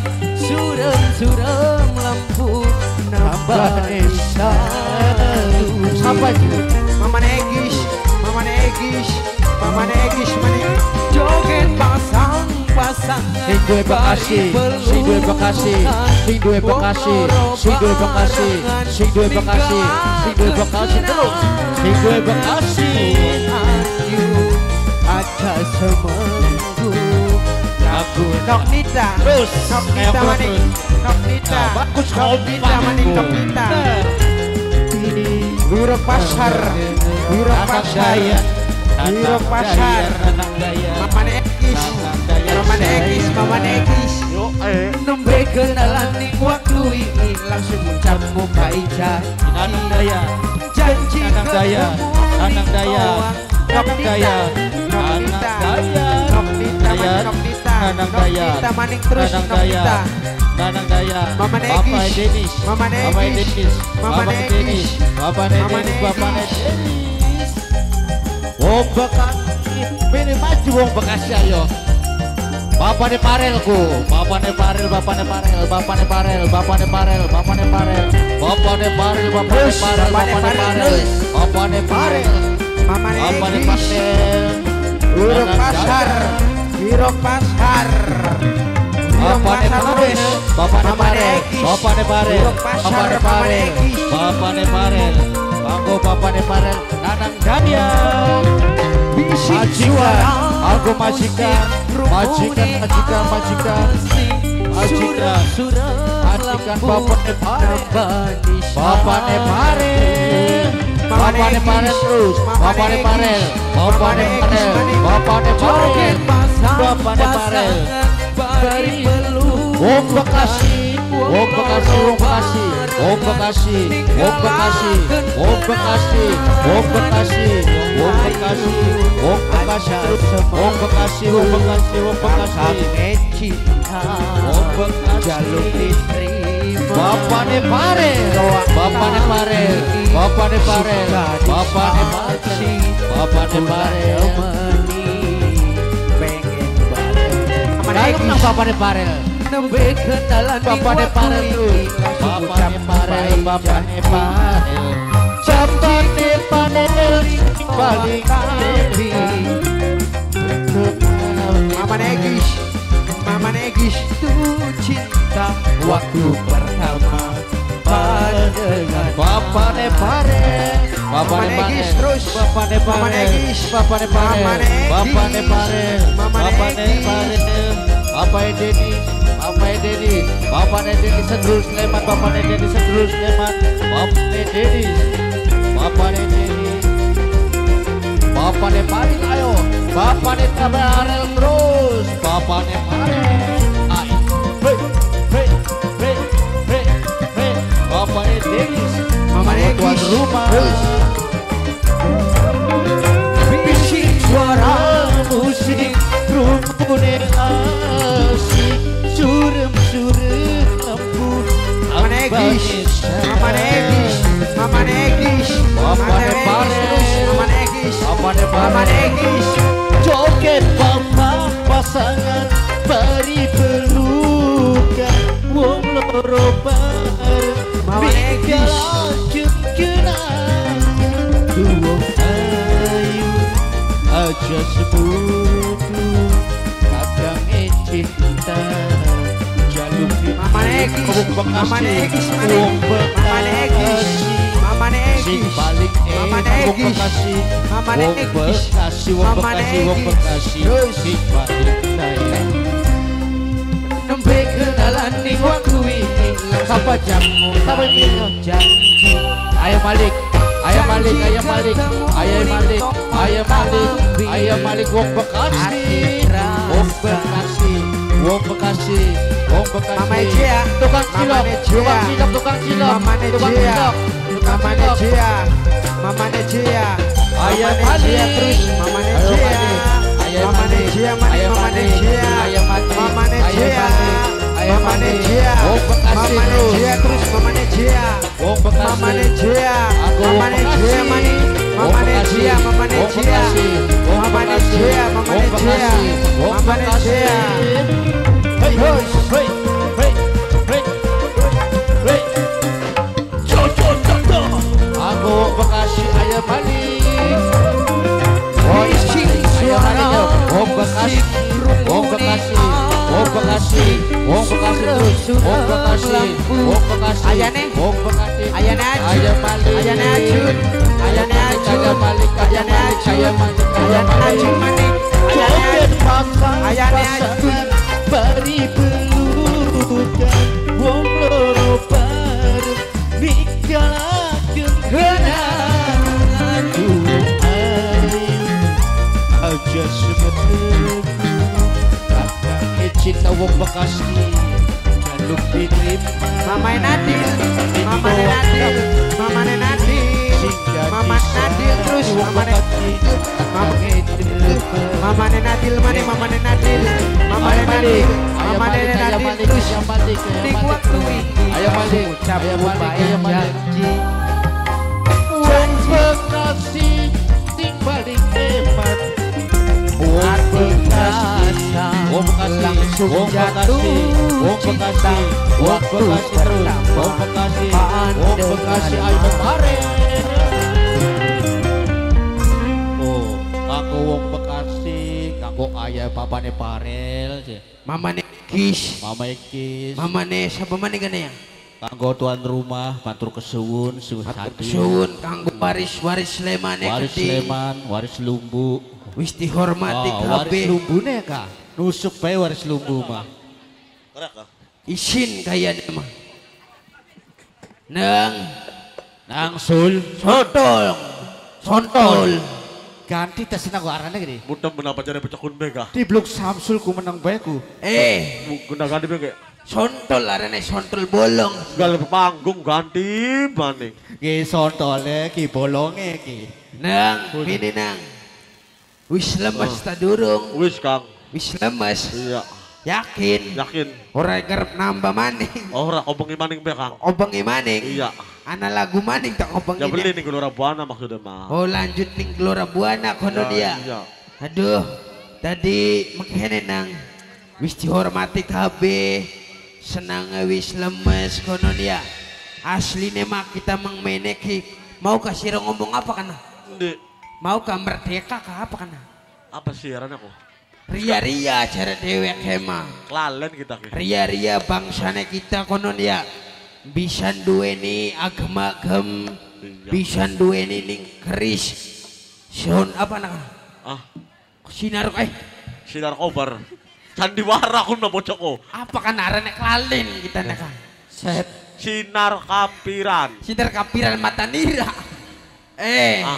Suram lampu nambah Vanessa. Siapa itu? Mama Negis. Mama Negis. Mama Negis mana? Joget pasang-pasang. Sing duwe Bekasi, sing duwe Bekasi, sing duwe Bekasi, sing duwe Bekasi, sing duwe Bekasi, sing duwe Bekasi terus, sing duwe Bekasi. Ayu aja semenggu. Aku Nok Nita. terus, Nok Nita mana? Nok Nita. Bagus Nok kau Nita mana? Nok Nita. Wirok pasar. Wirok Anak pasar. Dayat, Biro Pasar. Mamane Ekis. Mamane Ekis, Mamane Ekis. Yo Nembe kenalan ning waktu ini langsung ucap muka Ica. Nanang Daya, Janji Nanang Daya, Nanang Daya, Nanang Daya, Nanang Daya, Nanang Daya, Noknita maning terus Nanang Daya, Noknita. Nanang Daya, Mama Bapak Negis. Denis, Mama Bapak Negis. Denis, Mama Bapak Negis. Denis, Bapak Mama Denis, Bapak Negis. Denis. Wong Bekasi, pilih maju Wong Bekasi ayo. Bapak ne parelku, Bapak ne parel, Bapak ne parel, Bapak ne parel, Bapak ne parel, Bapak ne parel, Bapak ne parel, Bapak ne Terus, parel, Bapak ne Bapak ne parel, parel, terus. Bapak ne parel, Mamane Bapak ne Ekis. parel, Biro Nanang Pasar. Daya. Biro Pasar. Biro Bapak ne Pasar parel, terus. Bapak ne Mamane parel, Ekis. Bapak ne parel, Biro Pasar, Bapak ne Mamane parel, Ekis. Bapak ne parel, Banggo Bapak ne parel, Nanang Daya. Bisik Majikan, suara. aku majikan, majikan, majikan, majikan, majikan, majikan Bapak ne parel, Bapak ne parel, Bapak ne parel terus, Bapak ne parel, Bapak ne parel, Bapak ne parel, Bapak ne parel. Wong Bekasi, Wong Bekasi, Wong Bekasi, Wong Bekasi, Wong Bekasi, Wong Bekasi, Wong Bekasi, Wong Bekasi, Wong Bekasi, Wong Bekasi, Wong Bekasi, Wong Bekasi, Wong Bekasi. Jaluk diterima. Bapak ne parel, Bapak ne parel, Bapak ne parel, Bapak ne parel, Bapak ne parel. Pengen balik. Lalu nang Bapak ne parel. Nembe kenalan ning Bapak ne parel waktu terus, ini langsung Bapak ucap ne parel, muka Bapak ne Ica. parel, Bapak ne parel, balik Tapi Mama Negis, Mama Negis tuh cinta waktu pertama pandangan. Bapak ne parel, Bapak ne Mama Negis parel, terus. Bapak ne Mama parel, Negis. Bapak ne parel, Mama Negis. Bapak ne parel, Mama Bapak ne Negis. parel, Bapak Denis, Bapak Denis, Bapak Denis Sedrus Sleman, Bapak Denis Sedrus Sleman, Bapak Denis, Bapak Denis, Bapak ne parel ayo, Bapak ne parel terus, Bapak ne parel, ayo, hei, hei, hei, hei, hei, Bapak Denis, Mama tuan Negis rumah. terus. Bisik suara musik rumpune asik surem-surem lampu Mama Negis, Mama Negis, Mama Negis, Mama Mama ne Negis parel. terus. Mama Negis, Mama ne Mama parel. Negis. Joget bapak pasangan bari pelukan wong loro bareng Mama Negis. kenal duo ayu aja sebutu kadang cinta jaluk di Mama Negis, Mama Negis, Mama Negis, Mama Negis, sing paling Mama enak wong Negis. Bekasi Mama wong Negis. Bekasi wong Mama Bekasi wong Negis. Bekasi Terus. sing paling enak Nembe kenalan ning waktu ini sampai jamu sampai minum janji. ayo Malik ayo Malik ayo Malik ayo Malik ayo Malik ayo Malik wong Bekasi wong Bekasi wong Bekasi wong Bekasi Mama Ejea. tukang Mama cilok Ejea. tukang cilok Mama tukang Ejea. cilok Mama Nejea, Mama Nejea, ayo Mama Malik Nejea terus, Mama ayo Nejea, Malik ayo Mama Malik Nejea, Mama ayo Mama Malik Nejea, ayo Malik Mama ayo Nejea, Malik ayo Mama Malik Nejea, wong Bekasi Mama terus Nejea terus, Mama Nejea, wong Bekasi Mama Nejea, Aku Mama wong Nejea, Bekasi. Mama Wong Nejea, Bekasi. Mama Wong Nejea, Bekasi. Wong Mama Bekasi. Nejea, Mama Wong Nejea, Bekasi. Wong Mama Bekasi. Nejea. Hey, hey, hey, hey, hey, hey. Jo, jo, jo, jo. Aku wong Bekasi ayo Malik. Oh, Bisik ayo Malik suara yo. Wong Bekasi. Wong Bekasi. Wong Bekasi. Wong Bekasi terus. Wong Bekasi. Wong Bekasi. Ayane. Wong Bekasi. Ayane Ajun. Ayo Malik. Ayane Ajun. Ayane Ajun. Ayo Malik. Ayane Ajun. Ayo Malik. Ayane Ajun manik. Ayane Joget Ajun. pasang Ayane pasangan bari pelukan wong loro bareng nikahkeun kenangan ayu wong Bekasi jaluk diterima Mamane Nadil, Mamane Nadil, Mamane Nadil, Mamane Nadil terus Mamane Mamane Nadil, Mamane Nadil, Mamane Nadil, Mamane Nadil terus di waktu ini. Ayo balik, ucap ayo balik, ayo balik. janji. Wong Bekasi ting balik hebat. Wong Bekasi, Wong Bekasi, langsung Wong jatuh Bekasi, Wong Bekasi, Wong Bekasi terus, Wong Bekasi, Wong Bekasi ayo kemarin. Oh, kanggo Wong Bekasi, kanggo ayah papane Parel sih. Mamane Kis, Mama Ikis, Mamane siapa mana kan ya? kanggo tuan rumah, matur kesuwun, suwun sadi. Sun kanggo waris lemane Waris gede. Sleman, waris Lumbu. Wis dihormati Waris kabeh. Lumbune kah? Nusuk bae waris Lumbu mah. Kerek kah? Isin kayaknya mah. Nang Nang Sul, sontol. Sontol. ganti tes nang arane gini. Mudah menapa jadi pecahun bega. Di blok Samsul ku menang bae ku. Guna ganti bega. Sontol arane sontol bolong. Gal panggung ganti maning. Ki sontole ki bolonge ki. Nang, ini nang. Wis lemes ta durung. Wis Kang. Wis lemes. Iya. Yakin. Yakin. Ora kerep nambah maning. Ora obengi maning bega Kang. Obengi maning. Iya. Ana lagu maning tak obengi. Ya beli nih Gelora Buana maksudnya mah. Oh lanjut ning Gelora Buana kono dia. Iya. Aduh, tadi makanya nang wis dihormati kabeh, senang wis lemes kono dia. Asline mah kita mengmeneki. Mau kasih ngomong apa kana? Ndi. Mau ka merdeka ka apa kana? Apa sih aran aku? Ria-ria cara dewek hema. Klalen kita ki. Ria-ria bangsane kita kono dia. Bisa duweni agama gem, Iya. bisa duweni ning keris. Son apa nak? Ah, Sinar sinar kobar. Sandiwara aku na bocok ko. apa kan arane klalin kita neka. Set. Sinar Kampiran. Sinar kapiran mata nira. Ah.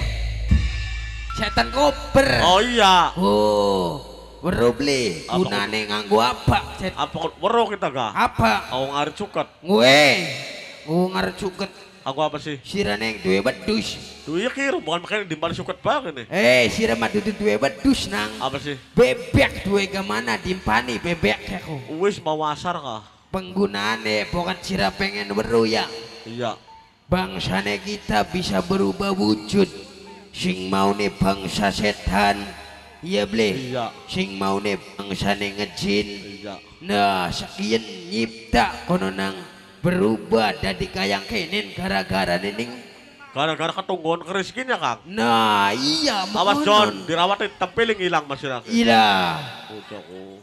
Setan koper. Oh iya. Oh, beroble. Apa? Gunane nganggo apa? Set. Apa kok wero kita ga? Apa? Aku ngarit sukat. Gue. Oh ngarecuket. Aku apa sih? Sirane duwe bedus. Duh iya kira bukan makanya di balik sukat banget nih. Sira mah duwe bedus nang. Apa sih? Bebek duwe gamana dimpani bebek aku. Wis mau asar kah? Penggunaane bukan sira pengen weru ya. Iya. Bangsane kita bisa berubah wujud. Sing mau nih bangsa setan. Iya ble. Iya. Sing mau nih bangsane ngejin. Iya. Nah sekian nyipta kono nang berubah dari kayang kenen gara-gara nening. Gara-gara ketungguan keriskin ya Kang. Nah iya Awas makonon. John, dirawat tempeling hilang masih lagi. Iya. Bocokku.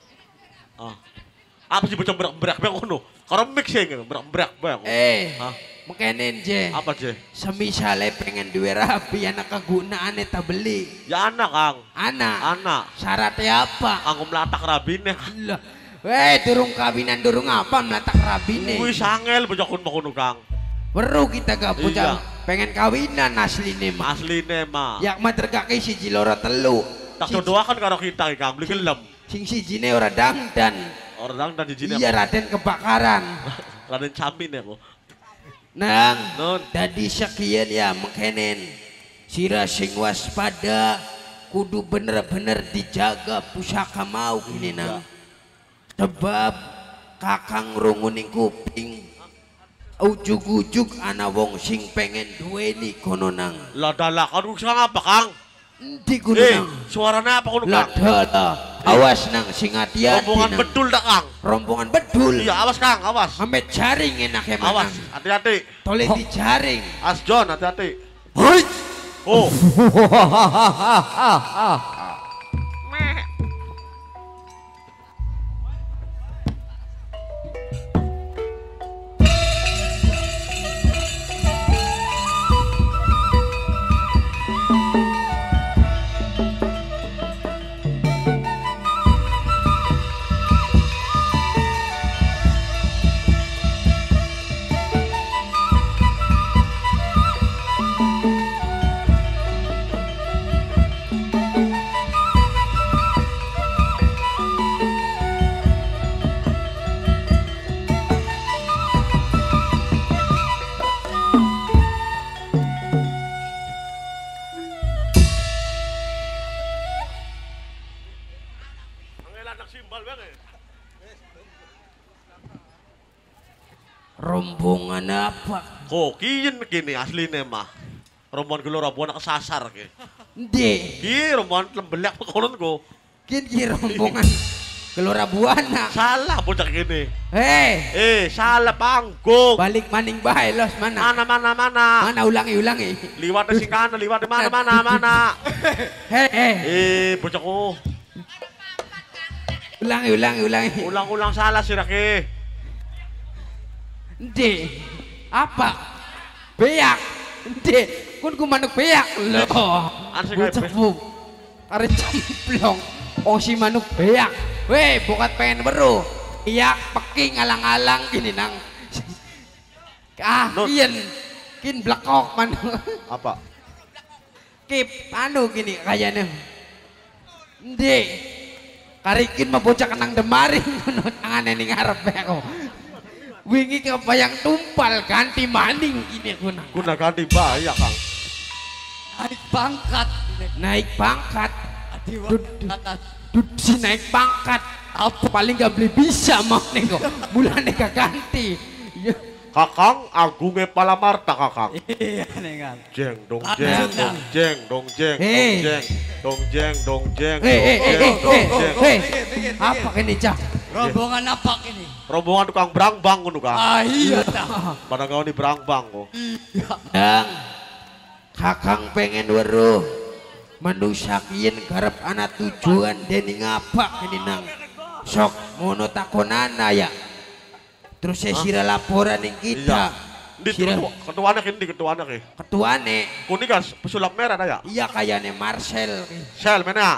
Ah. Apa sih bocok berak-berak be kono? Karo mix ya berak-berak be. Hah? Mekenen je. Apa je? Semisale pengen duwe rapi anak kegunaane ta beli. Ya anak Kang. Anak. Anak. Syaratnya apa? Aku melatak rabine. Lah. Durung kawinan durung apa melatak rabine. Wis angel bocokun kono Kang. Weru kita gak Iya. bocah pengen kawinan asline mah. Asline mah. Yak mah terkaki siji loro telu. Tak doakan karo kita Kang, beli gelem. Sing sijine ora dangdan. Orang dan di sini Iya Raden kebakaran. Raden Camin ya kok. Nang, Nun. tadi sekian ya mekenen. Sira sing waspada kudu bener-bener dijaga pusaka mau gini nang. Sebab kakang runguning kuping ujug-ujug ana wong sing pengen duweni kono nang. Lah dalah kan apa Kang? Endi kudu nang? Suaranya apa kono Lah Kang? dalah. Awas nang sing hati-hati Rombongan nang. bedul dak Kang. Rombongan bedul. Iya awas Kang, awas. Sampai jaring enak ya Awas, manang. hati-hati. Toleh dijaring. As John, hati-hati. Hoi. Oh, Rombongan apa? Kok kiyen gini asline mah. Rombongan gelora buana kesasar ki. Ndi, Ki rombongan lembelak pekolon ko. ki rombongan Gelora Buana. Salah bocah gini. Salah panggung. balik maning bae los mana? Mana. Mana ulangi. Liwat sing kanan, liwat mana. Bocah ko. Ulangi. Ulang-ulang salah sih Raki. Ndi, apa? Beak. Ndi, kun ku manuk beak loh. Ansik kae, Bocah bu, are cemplong. Oh si manuk beak. Weh, bukat pengen beru. Iyak peking alang-alang gini nang. Not. Kin blekok manuk. Apa? Kip anu gini kayaknya. Ndi, karikin mah bocah kenang demaring menurut tangannya ning ngarep aku. Wingi kebayang tumpal ganti maning ini Guna ganti bayar Kang. naik pangkat si naik pangkat apa paling gak beli bisa mau nego mulane gak ganti. Kakang agungnya palamarta Kakang. Iya nengan. Jeng dong Ada. jeng. Apa ini cah? Rombongan apa ini? Rombongan tukang berangbang ngono Kang. Iya dah. Pada kau di berangbang kok. Dang, kakang pengen weruh menusakien garap anak tujuan deni ngapa ini nang sok mono takonana ya. Terus saya sira laporan ning kita. Di Sira ketuanya kini ketuanya ki. ketuane. Kuning kan pesulap merah ya. Iya kayaknya Marcel. Sel mana?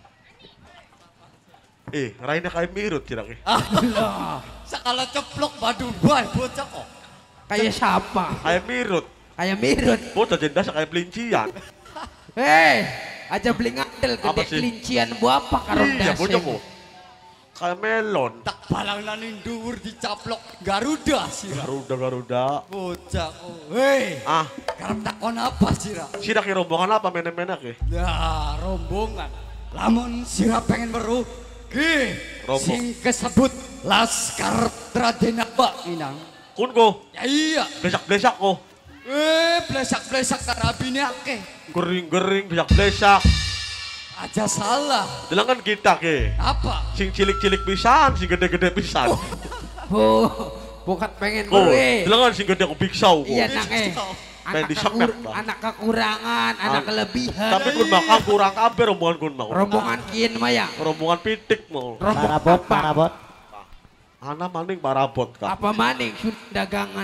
Raina kayak mirut kira ki. Allah. Sakala ceplok badu bae bocah kok. Kayak siapa? Kayak mirut. Kayak mirut. Bocah jendas kayak pelincian. Aja beli ngadel Apa gede sih? kelincian buah apa karo Iya dase. bocah kok. Kayak melon. Tak palang naning dhuwur dicaplok Garuda sira. Garuda. Bocah kok. Karep takon apa sira? Sira ki rombongan apa menek-menek ki? Ya rombongan. Lamun sira pengen weruh ki sing kesebut Laskar Tradenaba inang. Kun ko. Ya iya. Blesak-blesak ko. Blesak-blesak karabine akeh. Gering-gering blesak-blesak. Aja salah. Delangan kita ki. Apa? Sing cilik-cilik pisan, sing gede-gede pisan. Bukan pengen Oh, beri. delangan sing gede aku piksau ko. Iya nak Main di sakmet, Bang. anak kekurangan, anak kelebihan. Tapi kun bakal kurang kabeh rombongan kun mau. Rombongan kian maya. Rombongan pitik mau. Parabot. Ana maning parabot ka. Apa maning dagangan.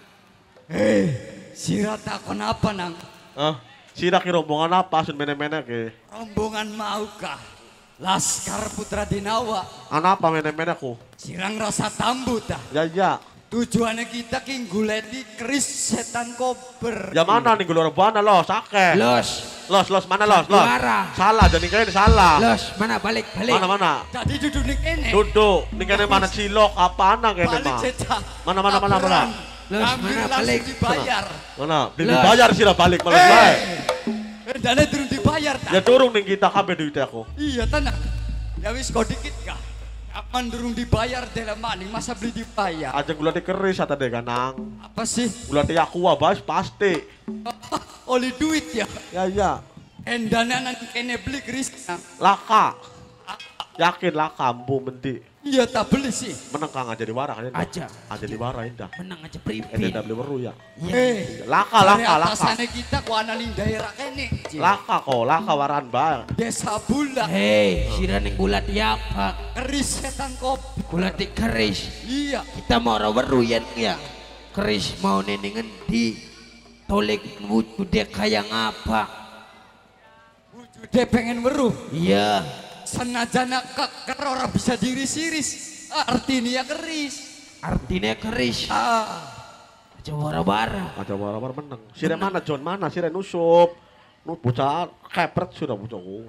Sira takon apa nang? Sira ki rombongan apa sun menek-menek ki? Rombongan maukah? Laskar Putra Dinawa. Ana apa menek-menek ko? Sirang rasa tambu dah. Ya. Tujuannya kita ki goleti keris setan kober. Ya mana nih gelora buana los akeh. Los Mana los? Juara. Salah jadi kayaknya salah. mana balik. Mana? Tadi duduk nih kene. Duduk. Nih kayaknya mana cilok apa anak kayaknya Balik mah. cetak. Mana? Los, Ambil mana langsung balik? dibayar. Mana? Beli Los. bayar sih lah balik malah bae. Dana turun dibayar tak? Ya turun nih kita kabeh duit aku. Iya tenang. Ya wis kau dikit kah? Kapan durung dibayar dalam maning masa beli dibayar? Aja gula dikeris ata deh kanang. Apa sih? Gula teh aku bas pasti. Oli duit ya. Ya. Endana nanti kene beli keris. Laka. Yakin laka ambu menti. Iya tak beli sih. Menang kang aja di warah kan. Aja. Aja di warah indah. Menang aja pripin. Enda beli weru ya. Laka. Laka. Atasane kita ku analing daerah kene. Laka waran bae. Desa Bula. Sira ning bulat apa? Keris setan kopi. Bulat keris. Iya. Kita mau raweru ya. Keris mau neneng ngendi? Tolek wujude kayak ngapa? Wujude pengen weruh. Iya. Senajan keker ora bisa diris-iris. Artinya keris. Artinya keris. Aja wara-wara. Aja war menang. Sire mana John mana? Sire nusup. Nu bocah kepret sudah bocahku.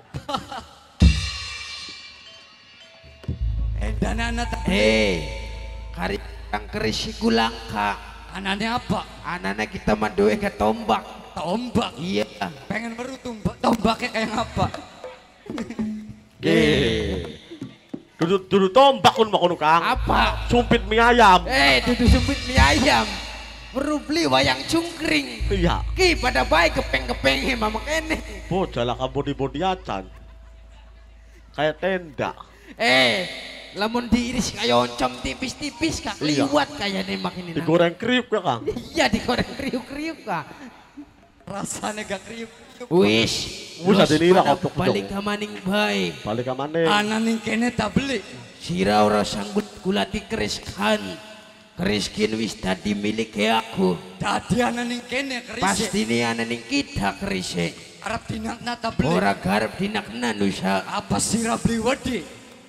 Endana Kari yang keris iku langka. anane apa? Anaknya kita madoe ke tombak. Tombak. Iya. Pengen weruh tombaknya kayak apa? Dudu tombak kun makono Kang. Apa? Sumpit mie ayam. Dudu sumpit mie ayam. Perlu beli wayang cungkring. Iya. Ki pada baik kepeng-kepengnya mama kene. Bocah lah kamu di acan. Kayak tenda. Lamun diiris kayak oncom tipis-tipis kak. Iya. Liwat kayaknya makin ini. Digoreng kriuk ya Kang. Iya digoreng kriuk-kriuk kak. Rasanya gak kriuk. Wis. Wis ada nira kapok balik ke maning baik. Balik ke maning. Anak ning kene tak beli. Sira ora sanggut kulati keriskan. Keriskin wis tadi milik aku. Dadi anak ning kene keris. Pasti ini anak ning kita kerisik. Arab dinakna tak beli. Ora garap dinakna nusa. Apa sira beli wedi?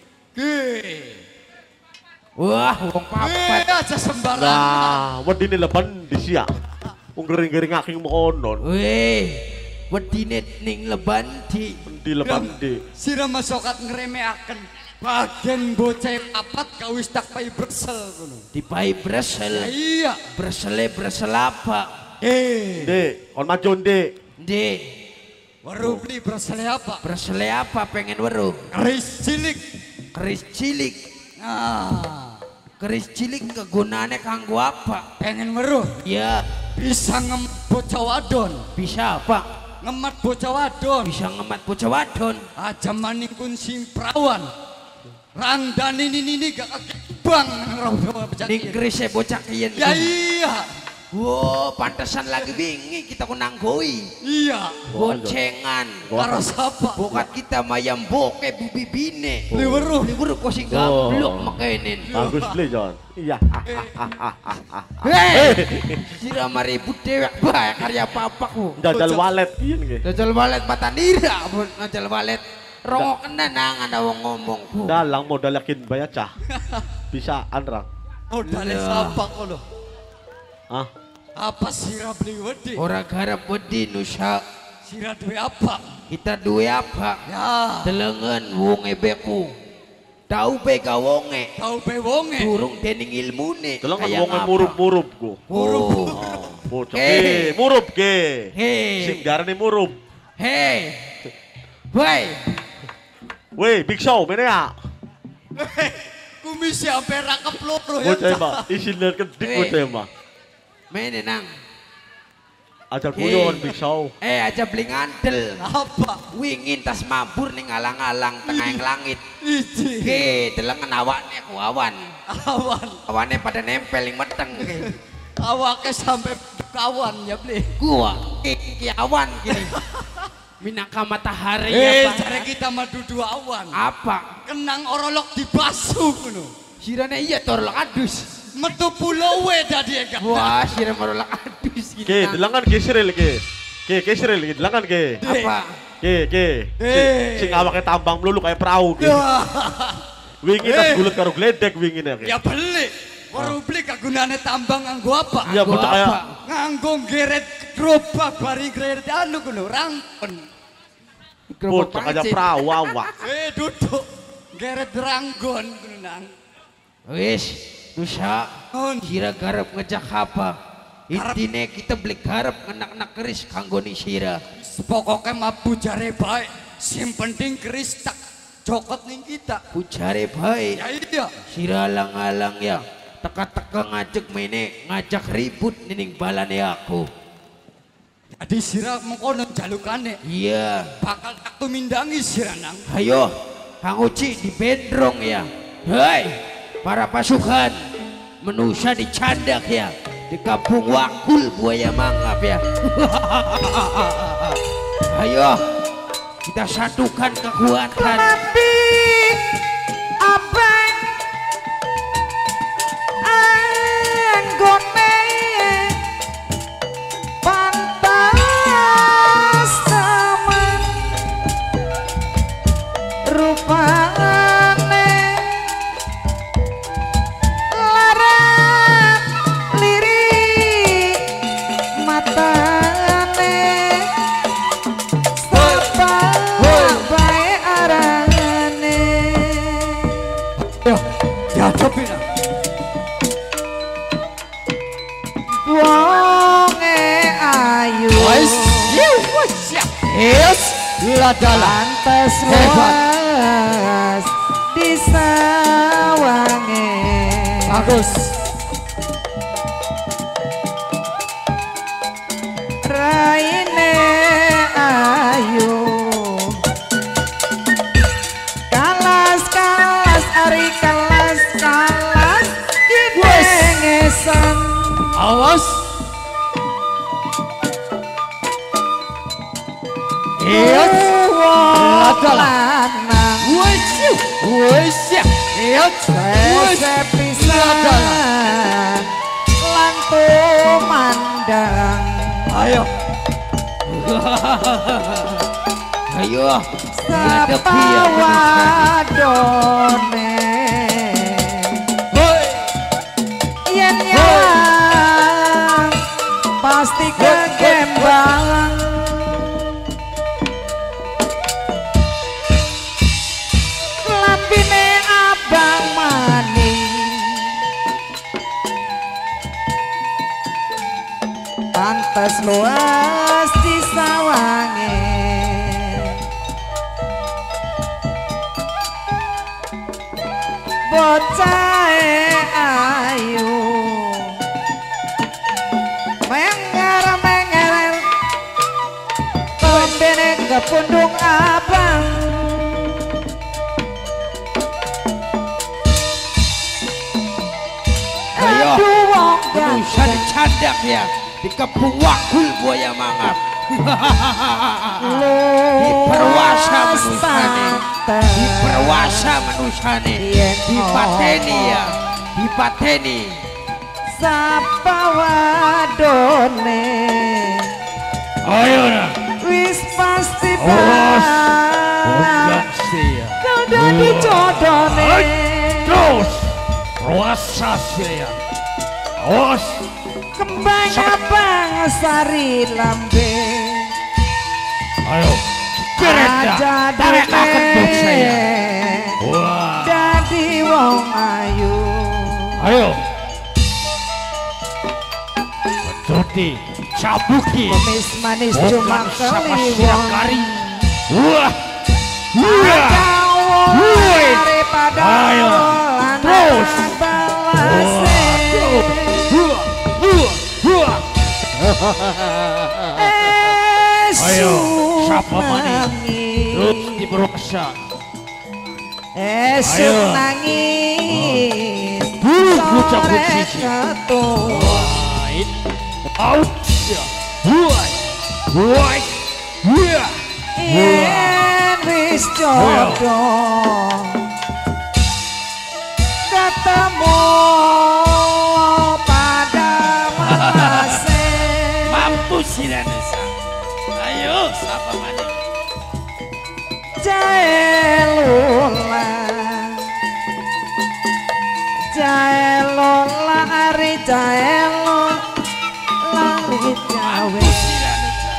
Wah, wong papat. Aja sembarangan. Nah, wedine leban di sia. Unggering-gering aking mokonon. Wedine ning leban Di leban di. Sira masokat ngeremeaken. Bagian bocah papat kau wis tak pai bresel ngono. dipai bresel. Iya. Bresel apa? Dek, kon majon Dek. Dek, Baru beli bresel apa? bresel apa pengen weruh? Keris cilik. Keris cilik. Nah, Keris cilik kegunaannya kanggo apa? pengen weruh. Ya, Bisa ngemat bocah wadon. bisa apa? Ngemat bocah wadon. Bisa ngemat bocah wadon. Aja maning kun sing perawan. Randan ini gak bang Ning kerisnya bocah kiyen. Ya iya. Wow, pantesan lagi bingi kita kunanggoi. Iya. Boncengan. Karo sapa? Bokat kita mayam boke bubi bine. Liweruh. Liweruh kok sing gablok makenen. Bagus beli Jon. Iya. Sira mari budewek bae karya papaku. Jajal walet ieu nggih. Jajal walet patanira, jajal walet. Rongok kena nang ada wong ngomong. Dalang modal yakin bayar cah. Bisa anrang. Modalnya sapa kono? Hah? Apa sira beli wedi? Ora garap wedi nusa. Sira duwe apa? Kita duwe apa? Ya. Delengen wonge beku. Tau be ka wonge. Tau be wonge. Durung dening ilmune. Deleng kan Kayak wong apa? murup-murup ku. Oh. Bocah ge, murup ge. Hei. Sing darane murup. Hei. Woi. Weh, Big Show mene ya. Kumis ya sampai rakep loro ya. Bocah mah isin dan kedik bocah mah. Mene nang. Aja guyon Big Show. Aja beli ngandel. Apa? Wingin tas mabur ning alang-alang tengah langit. Iji. Delengen awakne ku awan. Awan. Awane pada nempel ning meteng. Awake sampai kawan ya beli. Gua iki awan gini. Minangka matahari apa? Cara kita madu dua awan. Apa? Kenang orolok dibasuh kuno. Sirane iya torlak adus. Metu pulau we dadi enggak. Wah, sirane torlak adus gini. Ke, delangan ke Siril ke. Ke Siril ke, delangan ke. Apa? Ke. Sing awake tambang melulu kayak perahu ke. Wingi tas gulet karo gledek wingi ke. Ya beli. Baru beli kagunane tambang nganggo apa? Iya bocah kaya Nganggo geret gerobak bari geret anu kuno rangkon. bocah kaya perahu awak. Duduk geret ranggon kuno nang. Wis, nusa. On. Sira garap ngejak apa? Intine kita beli garap anak-anak keris kanggo ni sira. Pokoknya mabu jare baik. Sing penting keris tak cokot ning kita. Pujare bae. Ya iya. Sira alang-alang ya. Teka-teka ngajak mene, ngajak ribut nining balane aku. Jadi sira mengkono jalukane. Iya. Bakal tak tumindangi sira nang. Ayo, Kang Uci dibendrong ya. Hei, para pasukan, menusa dicandak ya. Di kampung Wakul buaya mangap ya. Ayo, kita satukan kekuatan. Tapi abang anggone pantas temen rupane larang lirik matane sapa bae arane. Yo, dihadapi nang. Wonge ayu Wes, siap. Yes, ladalah. lantas Hebat. luas di sana bagus. Raine ayu kalas kalas ari kalas kalas gengesan Awas. Iya. lanang Wes ya. Iya. sepisan lantu mandang Ayo. Ayo. sapa wadone Hoi. yen yang pasti kekembang lambine abang maning pantes luas disawange bocah ayu mengar tombene kepundung abang Ayo. aduh wong Nusan candak ya. Dikepung wakul buaya mangap. Diperwasa menusane. Diperwasa menusane. Dipateni ya. Dipateni. sapa wadone Ayo nah. wis pasti Bukan bang sih ya. kau dadi jodone Terus. Puasa sih ya. Awas. kembang abang sari lambe Ayo. Kereta. Tarik akan dok saya. Wah. dadi wong ayu Ayo. Betuti. Cabuki. Kumis manis cuma Bukan sama siap kliwon kari. Wah. Wah. Woi. daripada Ayo. Terus. balase Ayo, siapa manis? Terus diperwasa. Esok Ayo. nangis Bocah sore cici. ketuk Wait. Out. Woi. Woi. Wah. yen wis jodoh ketemu pada melase Mampu Siranesa. Ayo, siapa mana? jaelula jaelula ari jaelo lali jawe Siranesa.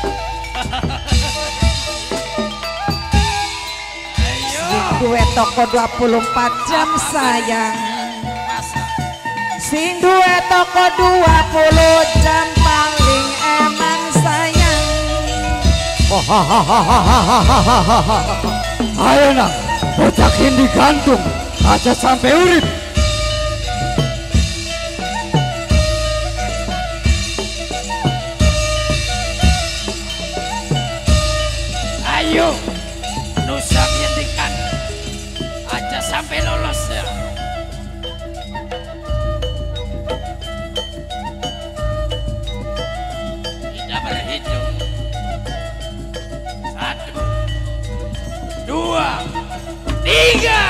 Ayo. duwe toko 24 jam sayang Masa. sing duwe toko 20 jam paling emang sayang Ayo nak. Bocakin digantung. Aja sampai urip. Ayo. Nusa hentikan. Aja sampai lolos ya. Tidak berhitung. 1, 2, 3.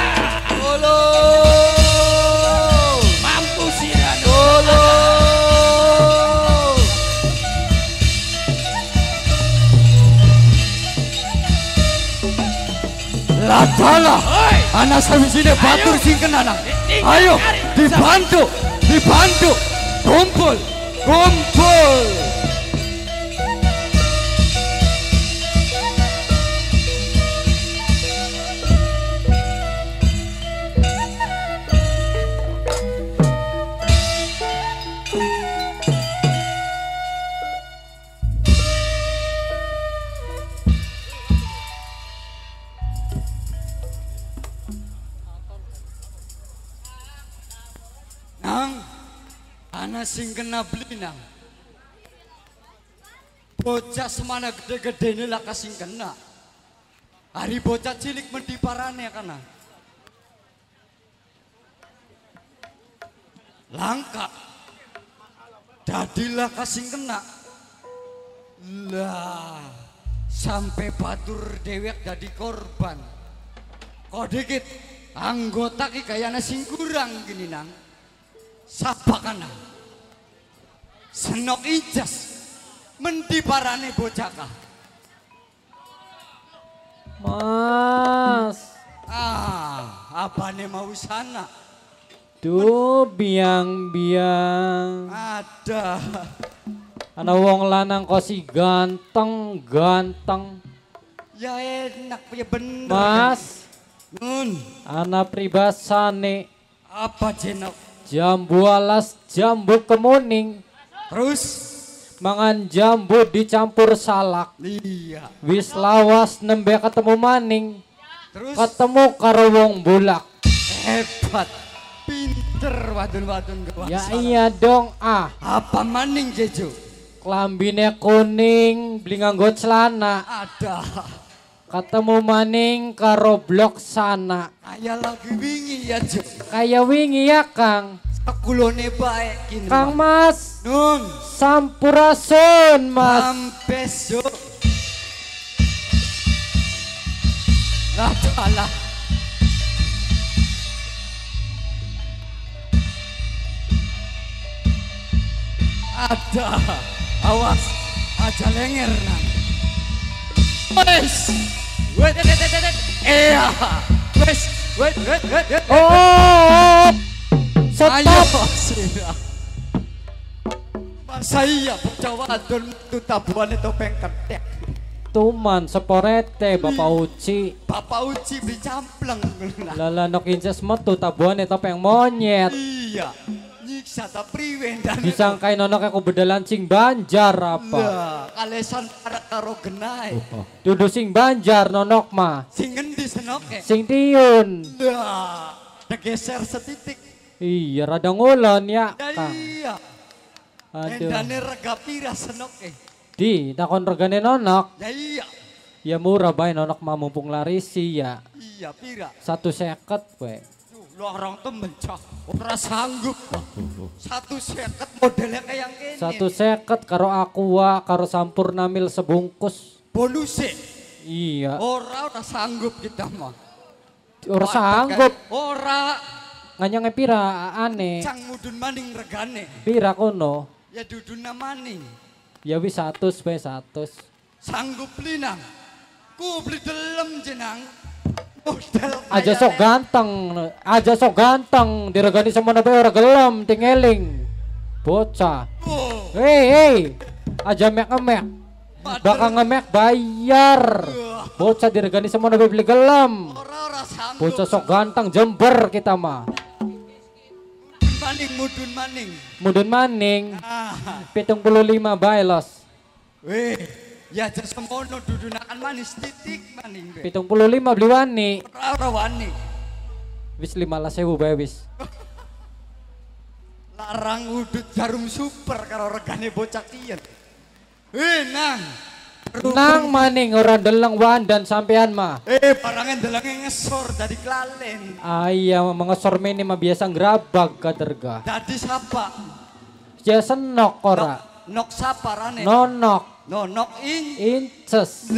Mampu Siranesa. Latala. Oi. Anak sini batur Ayo. singken anak. Tinggal Ayo. cari. Dibantu. Dibantu. Kumpul. Kumpul. Nang Ana sing kena blinang. Bocah semana gede-gede ini lah kasing kena. Hari bocah cilik mendiparane kana. Langka. Dadilah kasing kena. Lah, sampai batur dewek jadi korban. Kok dikit anggota ki kayaknya sing kurang gini nang. Sapa kana? Senok ijas mendiparane bocah kah? Mas. Abane mau sana. Duh, biang-biang. Ada. Ana wong lanang kosi ganteng. Ya enak ya bener. Mas, Nun, ana pribasane apa jenok? jambu alas, jambu kemuning. Terus? Mangan jambu dicampur salak. Iya. Wis lawas nembe ketemu maning. Terus? Ketemu karo wong bulak. Hebat. Pinter wadon-wadon gak Ya iya dong Apa maning Jejo? Klambine kuning, beli nganggo celana. Ada. Ketemu maning karo blok sana. Kayak lagi wingi ya Jo. Kayak wingi ya Kang. Sakulone baik kini. Kang Mas, Nun. sampurasun Mas. Sampes Jo. Lah salah. Ada. Awas. Aja lenger nang. Wes. Wait. Iya. Wes. Wait. Oh, Ayo stop. sira. Masa iya bocah wadon tu tabuane topeng ketek. Tuman seporete Bapak Uci. Bapak Uci beli campleng. Lalanok inces metu tabuane topeng monyet. Iya. Nyiksa ta priwen dan Disangkain nonok aku bedalan sing Banjar apa? lah kalesan para karo genai. Dudu sing Banjar nonok mah. Sing ngendi senoke? Sing Tiun. Lah, geser setitik. Iya rada ngulon ya Ya Kang. iya. Aduh. Endane rega pira senoke? Di takon regane nonok. Ya iya. Ya murah bae nonok mah mumpung larisi ya. Iya pira. 150 we. Lorong temen cah, ora sanggup. 150 modelnya kayak gini. 150 karo aqua karo sampurna mil sebungkus. Bonuse. Iya. Ora sanggup kita mah. Ora sanggup. Ora Nganyang pira aneh. cang mudun maning regane. Pira kono? Ya duduna maning. Ya wis 100 we 100. Sanggup linang. Ku beli delem jenang. Model Aja kaya sok ganteng, aja sok ganteng, diregani semono bae ora gelem tingeling. Bocah. Oh, Hei, aja mek-mek. Bakal ngemek bayar. Bocah diregani semono bae beli gelem. ora sanggup. Bocah sok ganteng Jember kita mah. Mudun maning. Mudun maning Ah, 75 bae los. weh, ya aja semono dudunakan manis titik maning be. 75 beli wani. Ora wani. Wis 15.000 bae wis. Larang udut jarum super karo regane bocah kiyen. Nang. Nang maning ora deleng wandan sampean mah. Barangnya delenge ngesor dari klalen. Iya mengesor meni mah biasa ngerabag kaderga. Dadi sapa? Ya senok ora. Nok sapa rane? Nonok Nonok inces.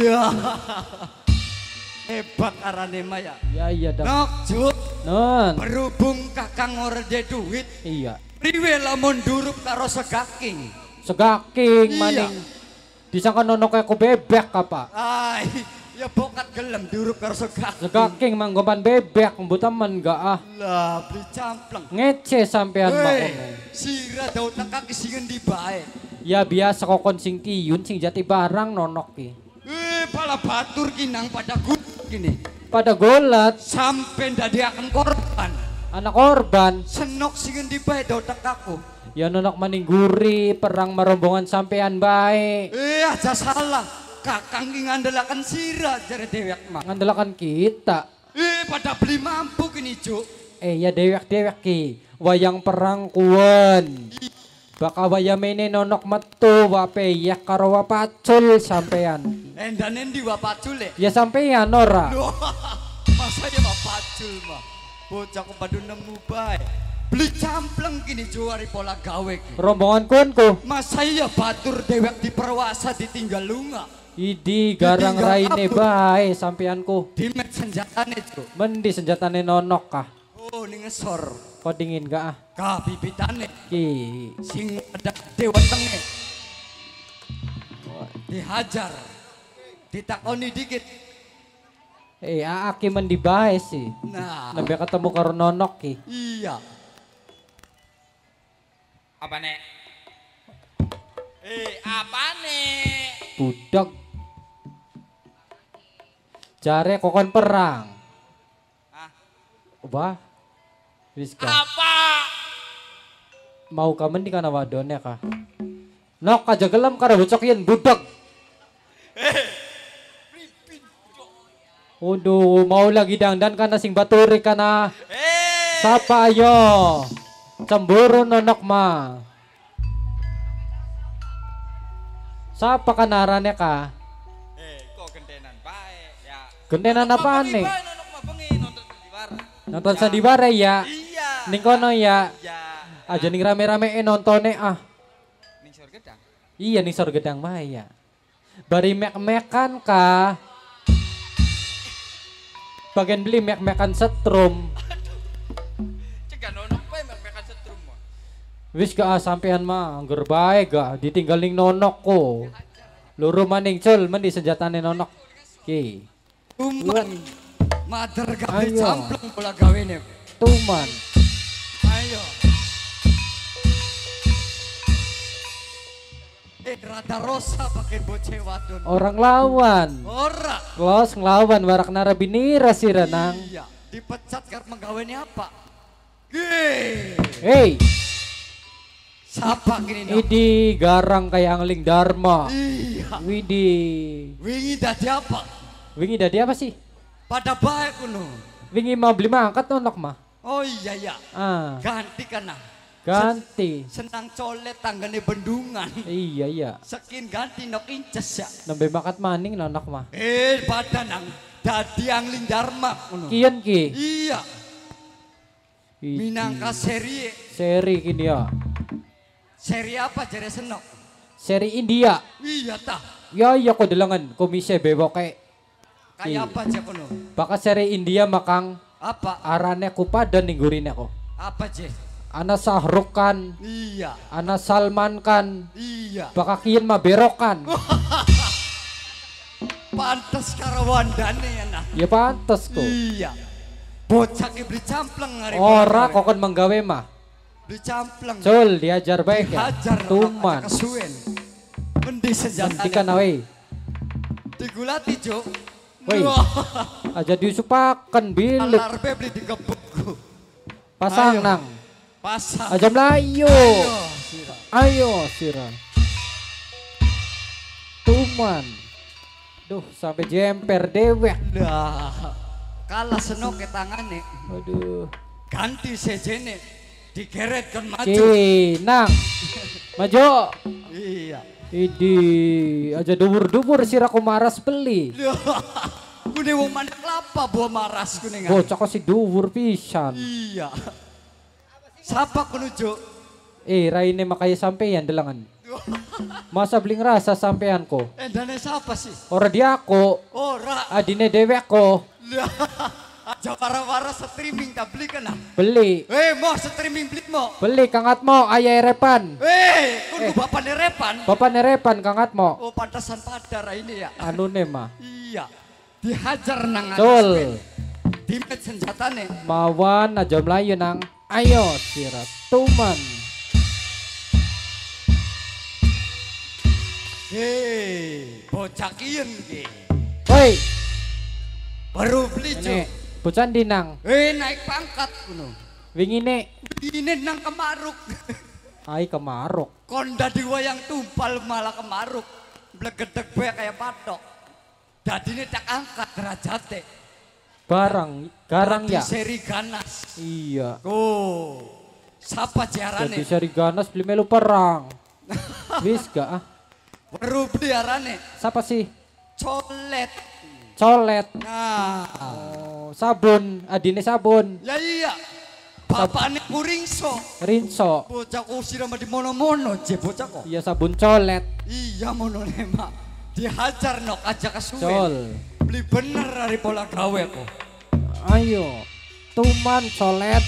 Hebat arane maya. Ya iya dah. Nok juk. Non. Berhubung kakang ora de duit. Iya. Priwe lamun durup karo segaking. Segaking Iya. maning. Disangka nonok aku bebek apa? Ay, ya bokat gelem durup karo segaking. Segaking manggopan bebek mbutaman enggak ah. Lah beli campleng. Ngece sampean mah Weh, kono. sira daun teka kisingen di bae. Ya biasa kokon sing Tiun sing jati barang nonok ki. Pala batur kinang pada gut gini. Pada golat Sampai ndadi akan korban. anak korban. Senok singen di bae daun tekaku. Ya nonok maning guri perang marombongan sampean bae. Aja salah. Kakang ki ngandelaken sira jare dewek mah. Ngandelakan kita. Pada beli mampu kini Juk. Ya dewek-dewek ki. Wayang perang kuwen. Baka wayamene nonok metu wape ya karo wapacul sampean. Endane ndi wapacul e? Ya sampean ora. Loh, masa ya wapacul mah. Bocah kok padu nemu bae. Beli campleng kini juari pola gawe ki. Rombongan konku. Masa ya batur dewek diperwasa ditinggal lunga. Idi garang Ditinggal raine kabur. bae sampeanku. Dimet senjatane Cuk. Mendi senjatane nonok kah? Oh ning ngesor. Kok dingin gak ah? Ka bibitane Ki. sing ada dewa tenge. Dihajar. Ditakoni dikit. Aki mendi bae sih. Nah, Nabi ketemu karo nonok ki. iya. Apa nek? Apa nek? Budak. Jare kokon perang. Wah. Wis ka. Apa? Mau kamen di kana wadone kah? Nok aja gelem karo bocok yen budak. Waduh, mau lagi dangdan kana sing baturi kana. Sapa ayo? Cemburu nonok mah. Sapa kanarane kah? Kok gentenan bae ya. Gentenan apaan nih? Nonok mah bengi nonton sandiwara. Nonton sandiwara ya? Iya. Ning kono ya? Ya. Aja ning rame-rame nontone ah. Ning sor gedang. Iya ning sor gedang mah ya. Bari mek-mekan kah? Bagian beli mek-mekan setrum. Cegah nonok bae mekan setrum mah. Wis ka sampean mah angger bae ga ditinggal ning nonok ko. Loro maning cul men di senjatane nonok. Ki. Tuman. Mader gawe Ayo. campleng pola gawene. Tuman. Ayo. Rada rosa pakai bocah wadon. Orang lawan. Ora. Klos nglawan warak narabinira si Renang. Iya. Dipecat karena menggaweni apa? Gih. Hey, Siapa gini dong? idi garang kayak angling Dharma. Iya. Widi. Wingi dadi apa? Wingi dadi apa sih? Pada baik kuno. Wingi mau beli mangkat nonok mah. Oh iya ya. Ah, Ganti kana. ganti. Senang colet tanggane bendungan. Iya iya. Sekin ganti nok inces ya. Nembe makat maning nonok mah. Badan nang dadi angling Dharma kuno. Kian ki. Iya. Idi. Minangka Seri kini ya. seri apa jare senok? Seri India. Iya tah. Ya iya ko delangan komisi bewok kayak. Kayak apa aja kuno? Baka seri India makang Apa? arane kupa dan ninggurine ko. Apa je? Ana Sahruk kan, Iya. ana Salman kan, Iya. baka kian mah berokan. Pantes karawandane ya nah. Ya pantes ko. Iya. Bocah ki beli campleng hari Ora gawe. kokon menggawe mah. Beli campleng. Cul diajar baik ya. Hajar Tuman. kesuwen. Mendi senjata. Hentikan awe. Digulati Jo. Woi. Aja diusupakan bilik. Alar be beli digebukku. Pasang Ayo. nang. Pasang. Aja melayu. Ayo, Sira. Ayo sira. Tuman. Duh sampai jemper dewek. Lah. Kalah senok ke tangane. Aduh. Ganti sejene. Digeret kan maju. Ki nang. Maju. Iya. Idi aja dubur-dubur sira maras beli. Kune wong mandek lapa buah maras kuning. Bocah kok si dubur pisan. Iya. Siapa kunujo? Raine makanya sampeyan delangan. Masa beli ngerasa sampean ko. Dane siapa sih? Ora dia ko. Ora. Adine dewek ko. Aja para-para streaming tak beli kan? Beli. Mau streaming beli mau? Beli kangat mo ayah repan. Kudu bapak nerepan. Bapak nerepan kangat mo. Oh pantasan padar ini ya. Anu mah. Iya. Dihajar nang Cul. Dimet senjatane. Mawan aja melayu nang. Ayo sira tuman. Bocah kiyen ki. Woi. Baru beli Jo. Nek bocah dinang. Naik pangkat kuno. Wingi nek. Ini nang kemaruk. Ai kemaruk. Konda di wayang tumpal malah kemaruk. Blegedeg bae kayak patok. Dadine tak angkat derajate. Barang garang Dadi ya. seri ganas. Iya. Oh. Siapa Jadi jarane? seri ganas beli melu perang. Wis gak ah. Weru diarane Siapa sih? colet. Colet. Nah, Oh, sabun, adine sabun. ya iya. Bapakne kuringso. Rinso. Bocah kusir sama di mono-mono je bocah kok. Iya sabun colet. Iya mono mak. Dihajar nok aja kesuwen. Col. Beli bener dari pola gawe kok. Ayo. Tuman colet.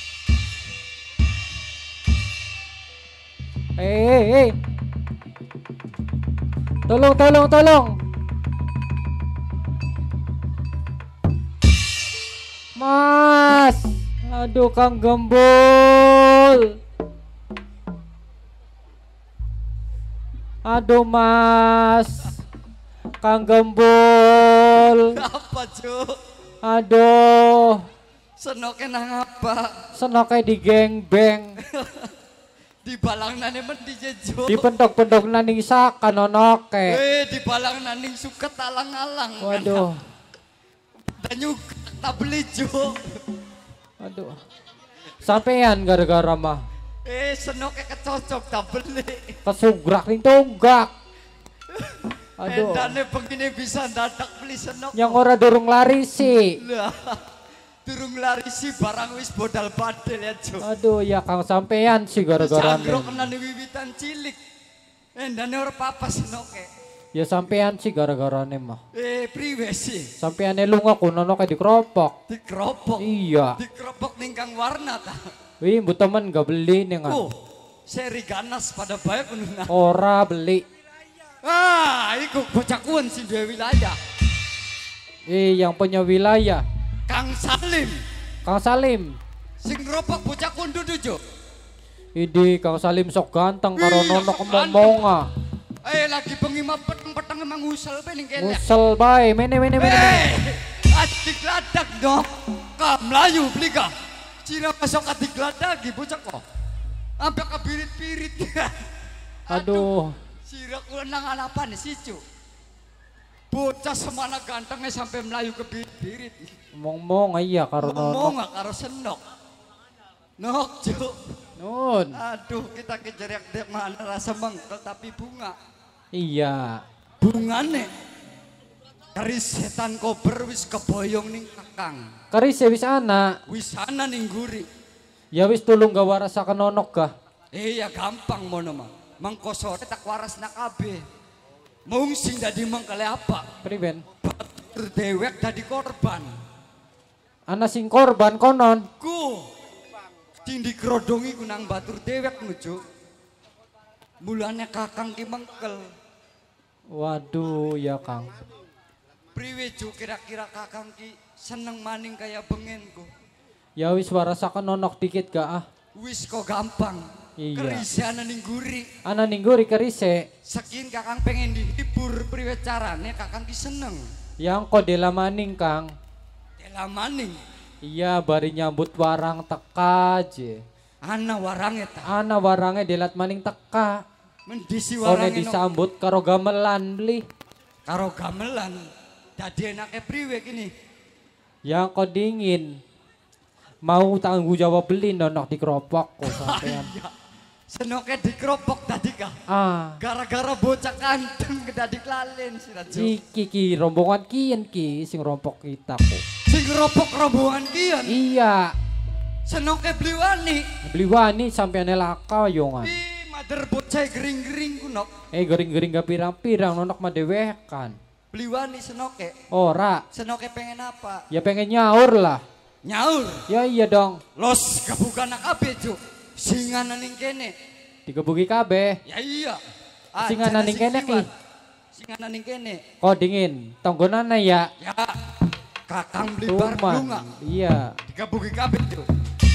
Tolong, tolong, tolong. Mas. Aduh Kang Gembul. Aduh Mas. Kang Gembul. Apa Cuk? Aduh. Senoke nang apa? Senoknya di gengbeng. Di balang nane mendi jejo. Di pendok-pendok naning saka nonoke. Di balang naning suket alang-alang. Waduh. Dan juga tak beli Jo. Aduh. Sampean gara-gara mah Senoke kecocok tak beli. kesugrak ning tunggak. Aduh. Endane begini bisa dadak beli senok. Yang ora durung lari sih. Lah. Durung lari sih barang wis bodal badel ya Jo. Aduh ya Kang sampean sih gara-gara Janggrok ning. kena wiwitan cilik. Endane ora apa senoke. Ya sampean sih gara-gara mah. Priwe sih? Sampeane lunga kunono kayak dikeropok. Dikeropok. Iya. Dikeropok ning kang warna ta. Wih, mbok temen gak beli nih kan. Seri ganas pada baik kununa. Ora beli. Iku bocah kuwen sing duwe wilayah. Yang punya wilayah. Kang Salim. Kang Salim. Sing ngeropok bocah kuwen dudu Jo. Idi Kang Salim sok ganteng karo Iya, nono sok kemongonga. Lagi bengi mah peteng-peteng emang ngusel pe ning kene. Musel bae, mene. Adik gladak dong. Ka Melayu beli ka. Cina masuk adik gladak bocah kok. Ampe kebirit-birit. Aduh. Sira kula nang alapan sih Cu. Bocah semana gantengnya sampai Melayu kebirit-birit. Mong iya karo Ngomong nono. nggak karo senok. Nok Cu. Nun. Aduh kita kejerak dek mana rasa mengkel tapi bunga. Iya. Bungane. Dari setan kober wis keboyong ning kakang. Karis ya wis anak. Wis ana ning guri. Ya wis tulung gak warasaken nonok kah? Ya gampang mono mah. Mangko sore tak waras nak kabeh. Mung sing dadi mengkele apa? Priben. Batur dewek dadi korban. Ana sing korban konon. Ku sing dikrodongi ku nang batur dewek nuju. Mulane kakang ki mengkel. Waduh ya Kang. Priwe Ju kira-kira kakang ki seneng maning kaya bengenku. Ya wis warasaken nonok dikit gak ah? Wis kok gampang. Iya. Kerise ana ning guri. Ana ningguri kerise. Sekin kakang pengen dihibur priwe carane kakang ki seneng. Yang kok dela maning Kang. Dela maning. Iya bari nyambut warang teka aja. Ana warange ta. Ana warangnya delat maning teka. Mendisi Kone warange disambut karo gamelan beli. karo gamelan. Dadi enake priwe kini. Yang kok dingin. Mau tanggung jawab beli nonok di keropok kok sampean. Senoke dikeropok tadi kah? Gara-gara bocah kanteng dadi klalen si Raju. Iki rombongan kian ki sing rompok kita kok. Sing ngeropok rombongan kian. Iya. Senoke beli wani. Beli wani sampean laka yongan. Mader bocah gering-gering kunok. Gering-gering gak pirang-pirang nonok mah dewekan. Beli wani senoke. Ora. Senoke pengen apa? Ya pengen nyaur lah. Nyaur. Ya iya dong. Los kebuka nak abe Cuk. Singana ning kene. Digebuki kabeh. Ya iya. Singana ning kene ki. Singana ning kene. Kok dingin. Tonggonana ya. Ya. Kakang beli bar bunga. Iya. Dikebuki kabeh Cuk.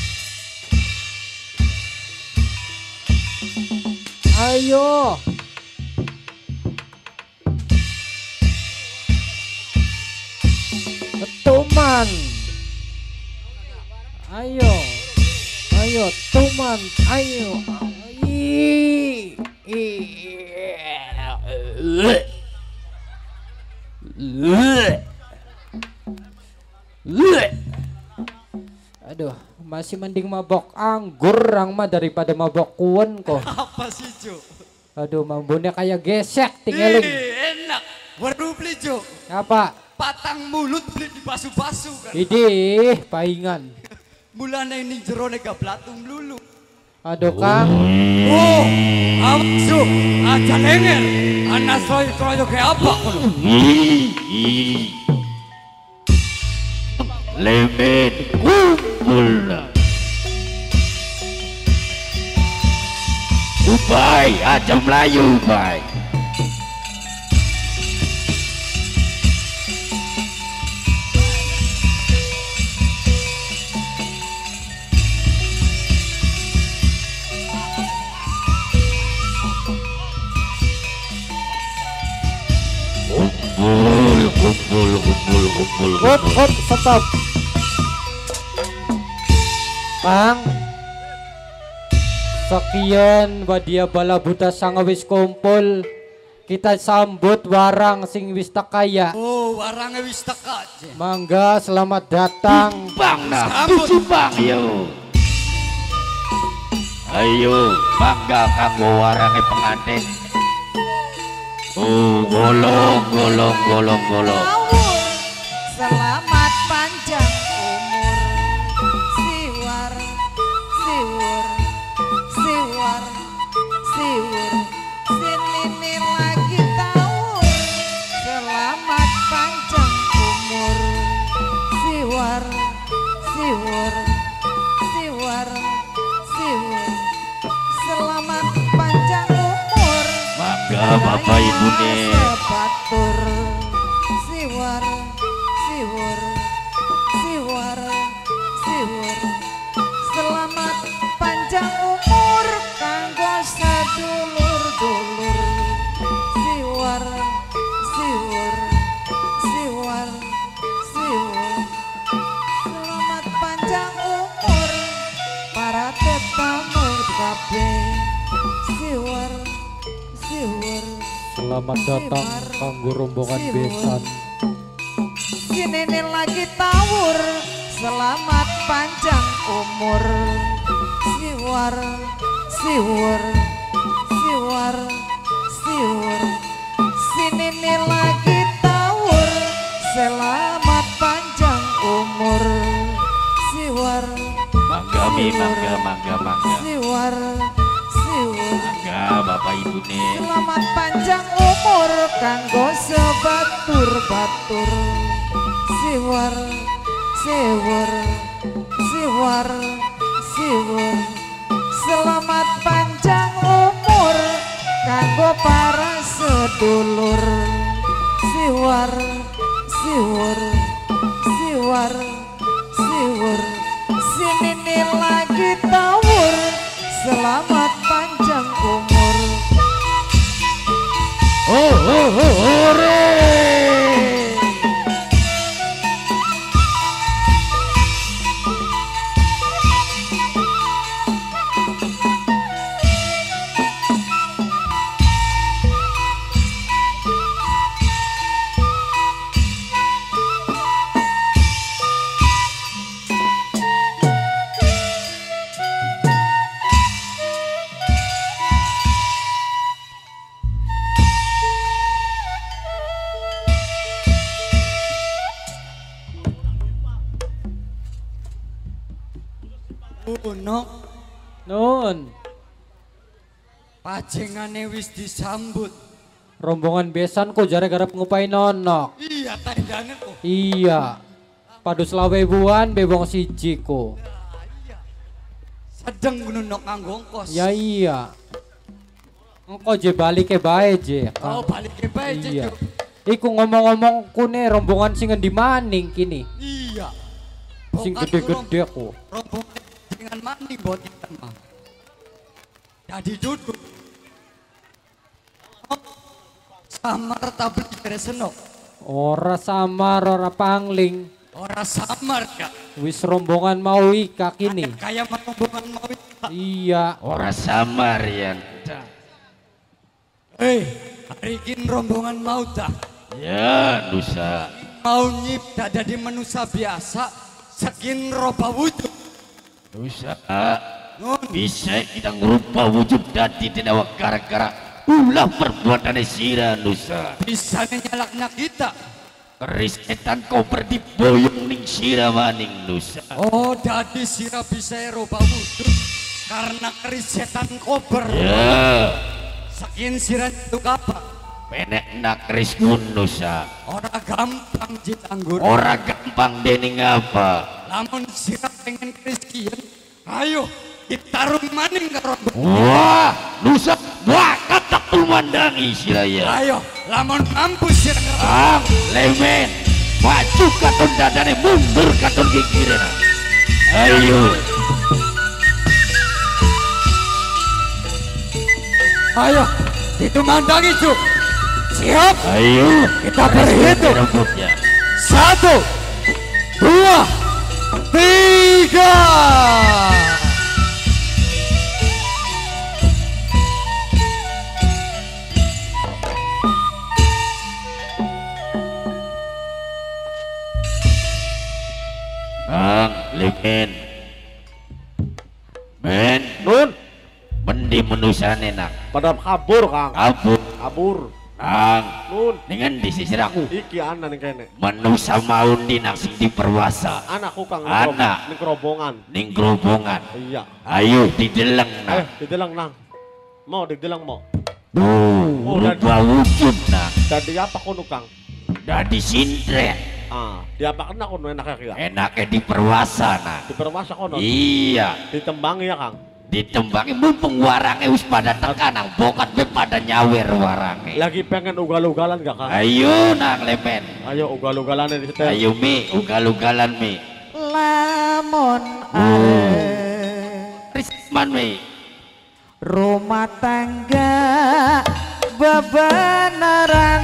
Ayo. Tuman. Ayo. Ayo Tuman. Ayo. Aduh, masih mending mabok anggur rang mah daripada mabok kuen kok. Apa sih Jo? Aduh mambunya kayak gesek tinggalin. Enak. Baru beli Jo. Apa? Patang mulut beli di basu-basu kan. Idih paingan. Mulanya ini jerone gak belatung lulu. Aduh Kang. Oh, awas Jo. Aja lenger. Anak soy kayak apa kono? Lemen kumpul. Ubay, aja Melayu Ubay. Kumpul. Hop, stop. Kang. Sekian wadia bala buta sangawis kumpul. Kita sambut warang sing wis kaya. Oh, warangnya wis teka. Mangga selamat datang. Bang nah, bang yo. Ayo, bangga kanggo warange pengantin. Oh, golong. Tawur, selamat panjang umur. Siwur. Sinini lagi tawur, selamat panjang umur. Siwur. Selamat panjang umur. Mangga Bapak Ibu nih. Sebatur. Siwur. Selamat panjang umur kanggo sedulur-dulur. Siwur. Selamat panjang umur para tetamu kabeh. Siwur. Selamat datang kanggo rombongan besan. Sinene lagi tawur, selamat panjang umur. Siwur. Sinene lagi tawur, selamat panjang umur. Siwur. Mangga mangga. Siwur. Mangga Bapak Ibu nih. Selamat panjang umur kanggo sebatur-batur. Siwur. Selamat panjang umur kanggo para sedulur. Siwur. Sinini lagi tawur, selamat panjang umur. Hore. Nun, Pajengane wis disambut. rombongan besan kok jare garap ngupain nonok. Iya, tandane kok. Iya. Padus lawe buan bebong siji ko. Sedeng nunuk kanggo ongkos. Ya iya. Engko je balik ke bae je. Oh, balik ke bae je. Iya. Iku ngomong-ngomong kune rombongan sing endi maning kini. Iya. Sing gede-gede ko. Rombongan dengan maning buat kita mah. Jadi duduk. Oh, samar tablet dari senok. Ora samar ora pangling. Ora samar ya. Wis rombongan mau ika kini. Kayak rombongan mau ika. Iya. Ora samar ya. Hari ini rombongan mau dah. Ya, nusa. Mau nyipta jadi manusia biasa, sekin roba wujud. Nusa bisa kita ngerupa wujud dati tinawak gara-gara ulah perbuatan sira Nusa. Bisa nyalaknya kita. Keris setan kau berdiboyong ning sira maning Nusa. Oh dadi sira bisa roba wujud karena keris setan kober. Ya. Saking sira itu apa? Penek nak keris Nusa. Ora gampang jit anggur. Ora gampang dening apa. Lamun sira pengen keris kian, ayo ditaruh maning karo. Wah, Nusa bakat tak memandangi siraya. Ayo, lamun mampu sira Ah, lemen, maju katon dadane, mundur katon gigirena. Ayo, ayo, ditumandang itu. Siap, ayo, kita berhitung. rambutnya. 1, 2, 3. Kang, lemen, men, Nun, mendi menusane nak. pada kabur Kang. Kabur, Kabur. Kang, Nun, dengan disisir aku. iki anak nih kene. Menusa mau sing diperwasa. Anakku Kang. Anak. Ning kerobongan. Ning gerobongan. Iya. Ayo dideleng nak. Didelang nang. Mau didelang mau. Tuh, rupa wujud nak. Jadi apa kono Kang? Dadi sindret. Ah, diapakan aku enaknya kira. Enaknya diperwasa nak. Dipermasa kono. Iya, Ditembangi ya Kang. ditembangi mumpung warange wis pada tekanang bokat be pada nyawer warange. Lagi pengen ugal-ugalan gak Kang? Ayo nang lemen. Ayo ugal-ugalannya di setel. Ayo mi, ugal-ugalan mi. Lamun are Risman mi. rumah tangga bebeneran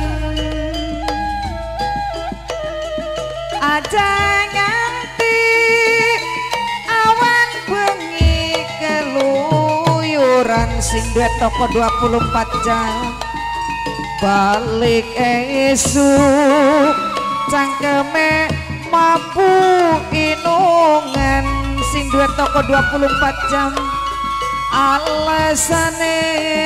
aja nganti awan bengi keluyuran sing duwe toko 24 jam balik esuk cangkeme mampu inungan sing duwe toko 24 jam alasane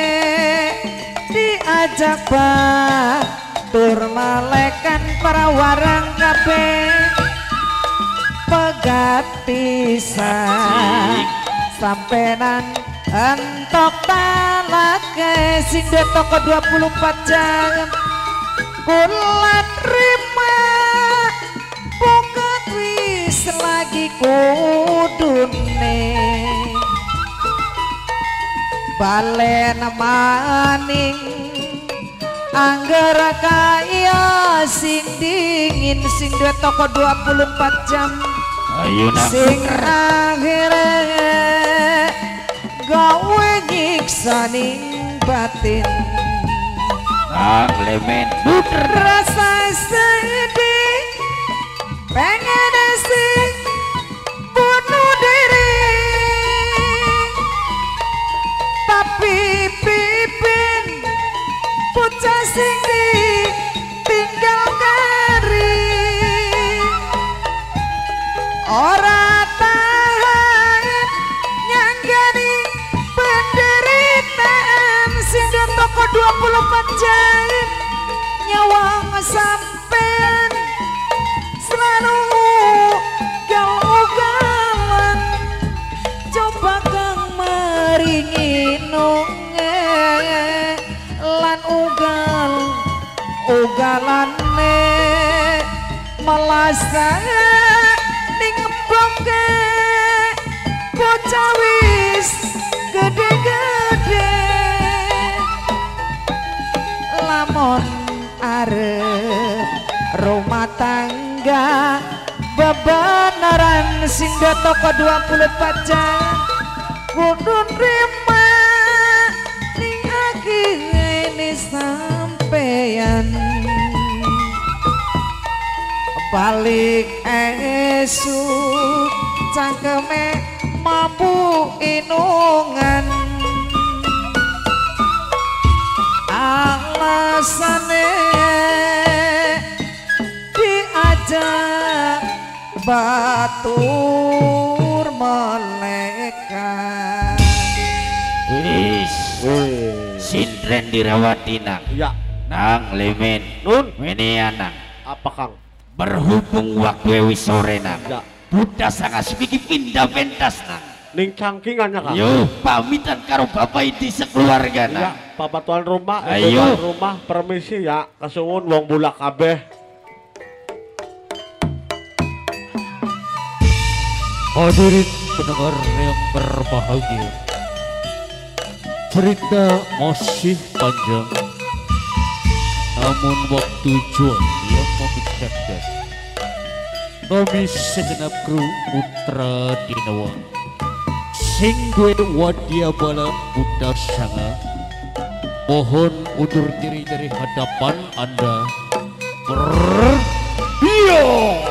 diajak batur malekan para warang kabeh pegat pisan sampenan entok talake sing duwe toko 24 jam kula terima pokat wis lagi kudune balen maning angger kaya sing dingin sing duwe toko 24 jam Ayo nak. sing akhirnya gawe nyiksa ning batin Nang lemen. Muter. rasa sedih pengen sing bunuh diri tapi pipin bocah sing ditinggal kering ora tahan nyanggani penderitaan sing duwe toko 24 jam nyawang sampean selalu ugal-ugalan coba kang maringi nonge lan ugalane melasa ning bongke bocah wis gede-gede lamun arep rumah tangga bebeneran sing duwe toko 24 jam kudu nerima ning akhirnya sampeyan balik esuk cangkeme mampu inungan alasane diajak batur meleh mereka. Wis Sindren dirawati nang. Ya. Nang lemen. Nun. Menean nang. Apa Kang? Berhubung waktu wis sore nang. Ya. Buddha sangat sedikit pindah pentas nang. Ning cangkingannya Kang. Yo pamitan karo bapak itu sekeluarga Ya, nang. Papa tuan rumah, Ayo. tuan rumah permisi ya, kesuwun wong bulak kabeh. Hadirin pendengar yang berbahagia, cerita masih panjang, namun waktu jual yang memecahkan. Kami segenap kru Putra Dinawa, Singgue Wadia Bala Buddha Sanga, mohon undur diri dari hadapan Anda. Berbiak.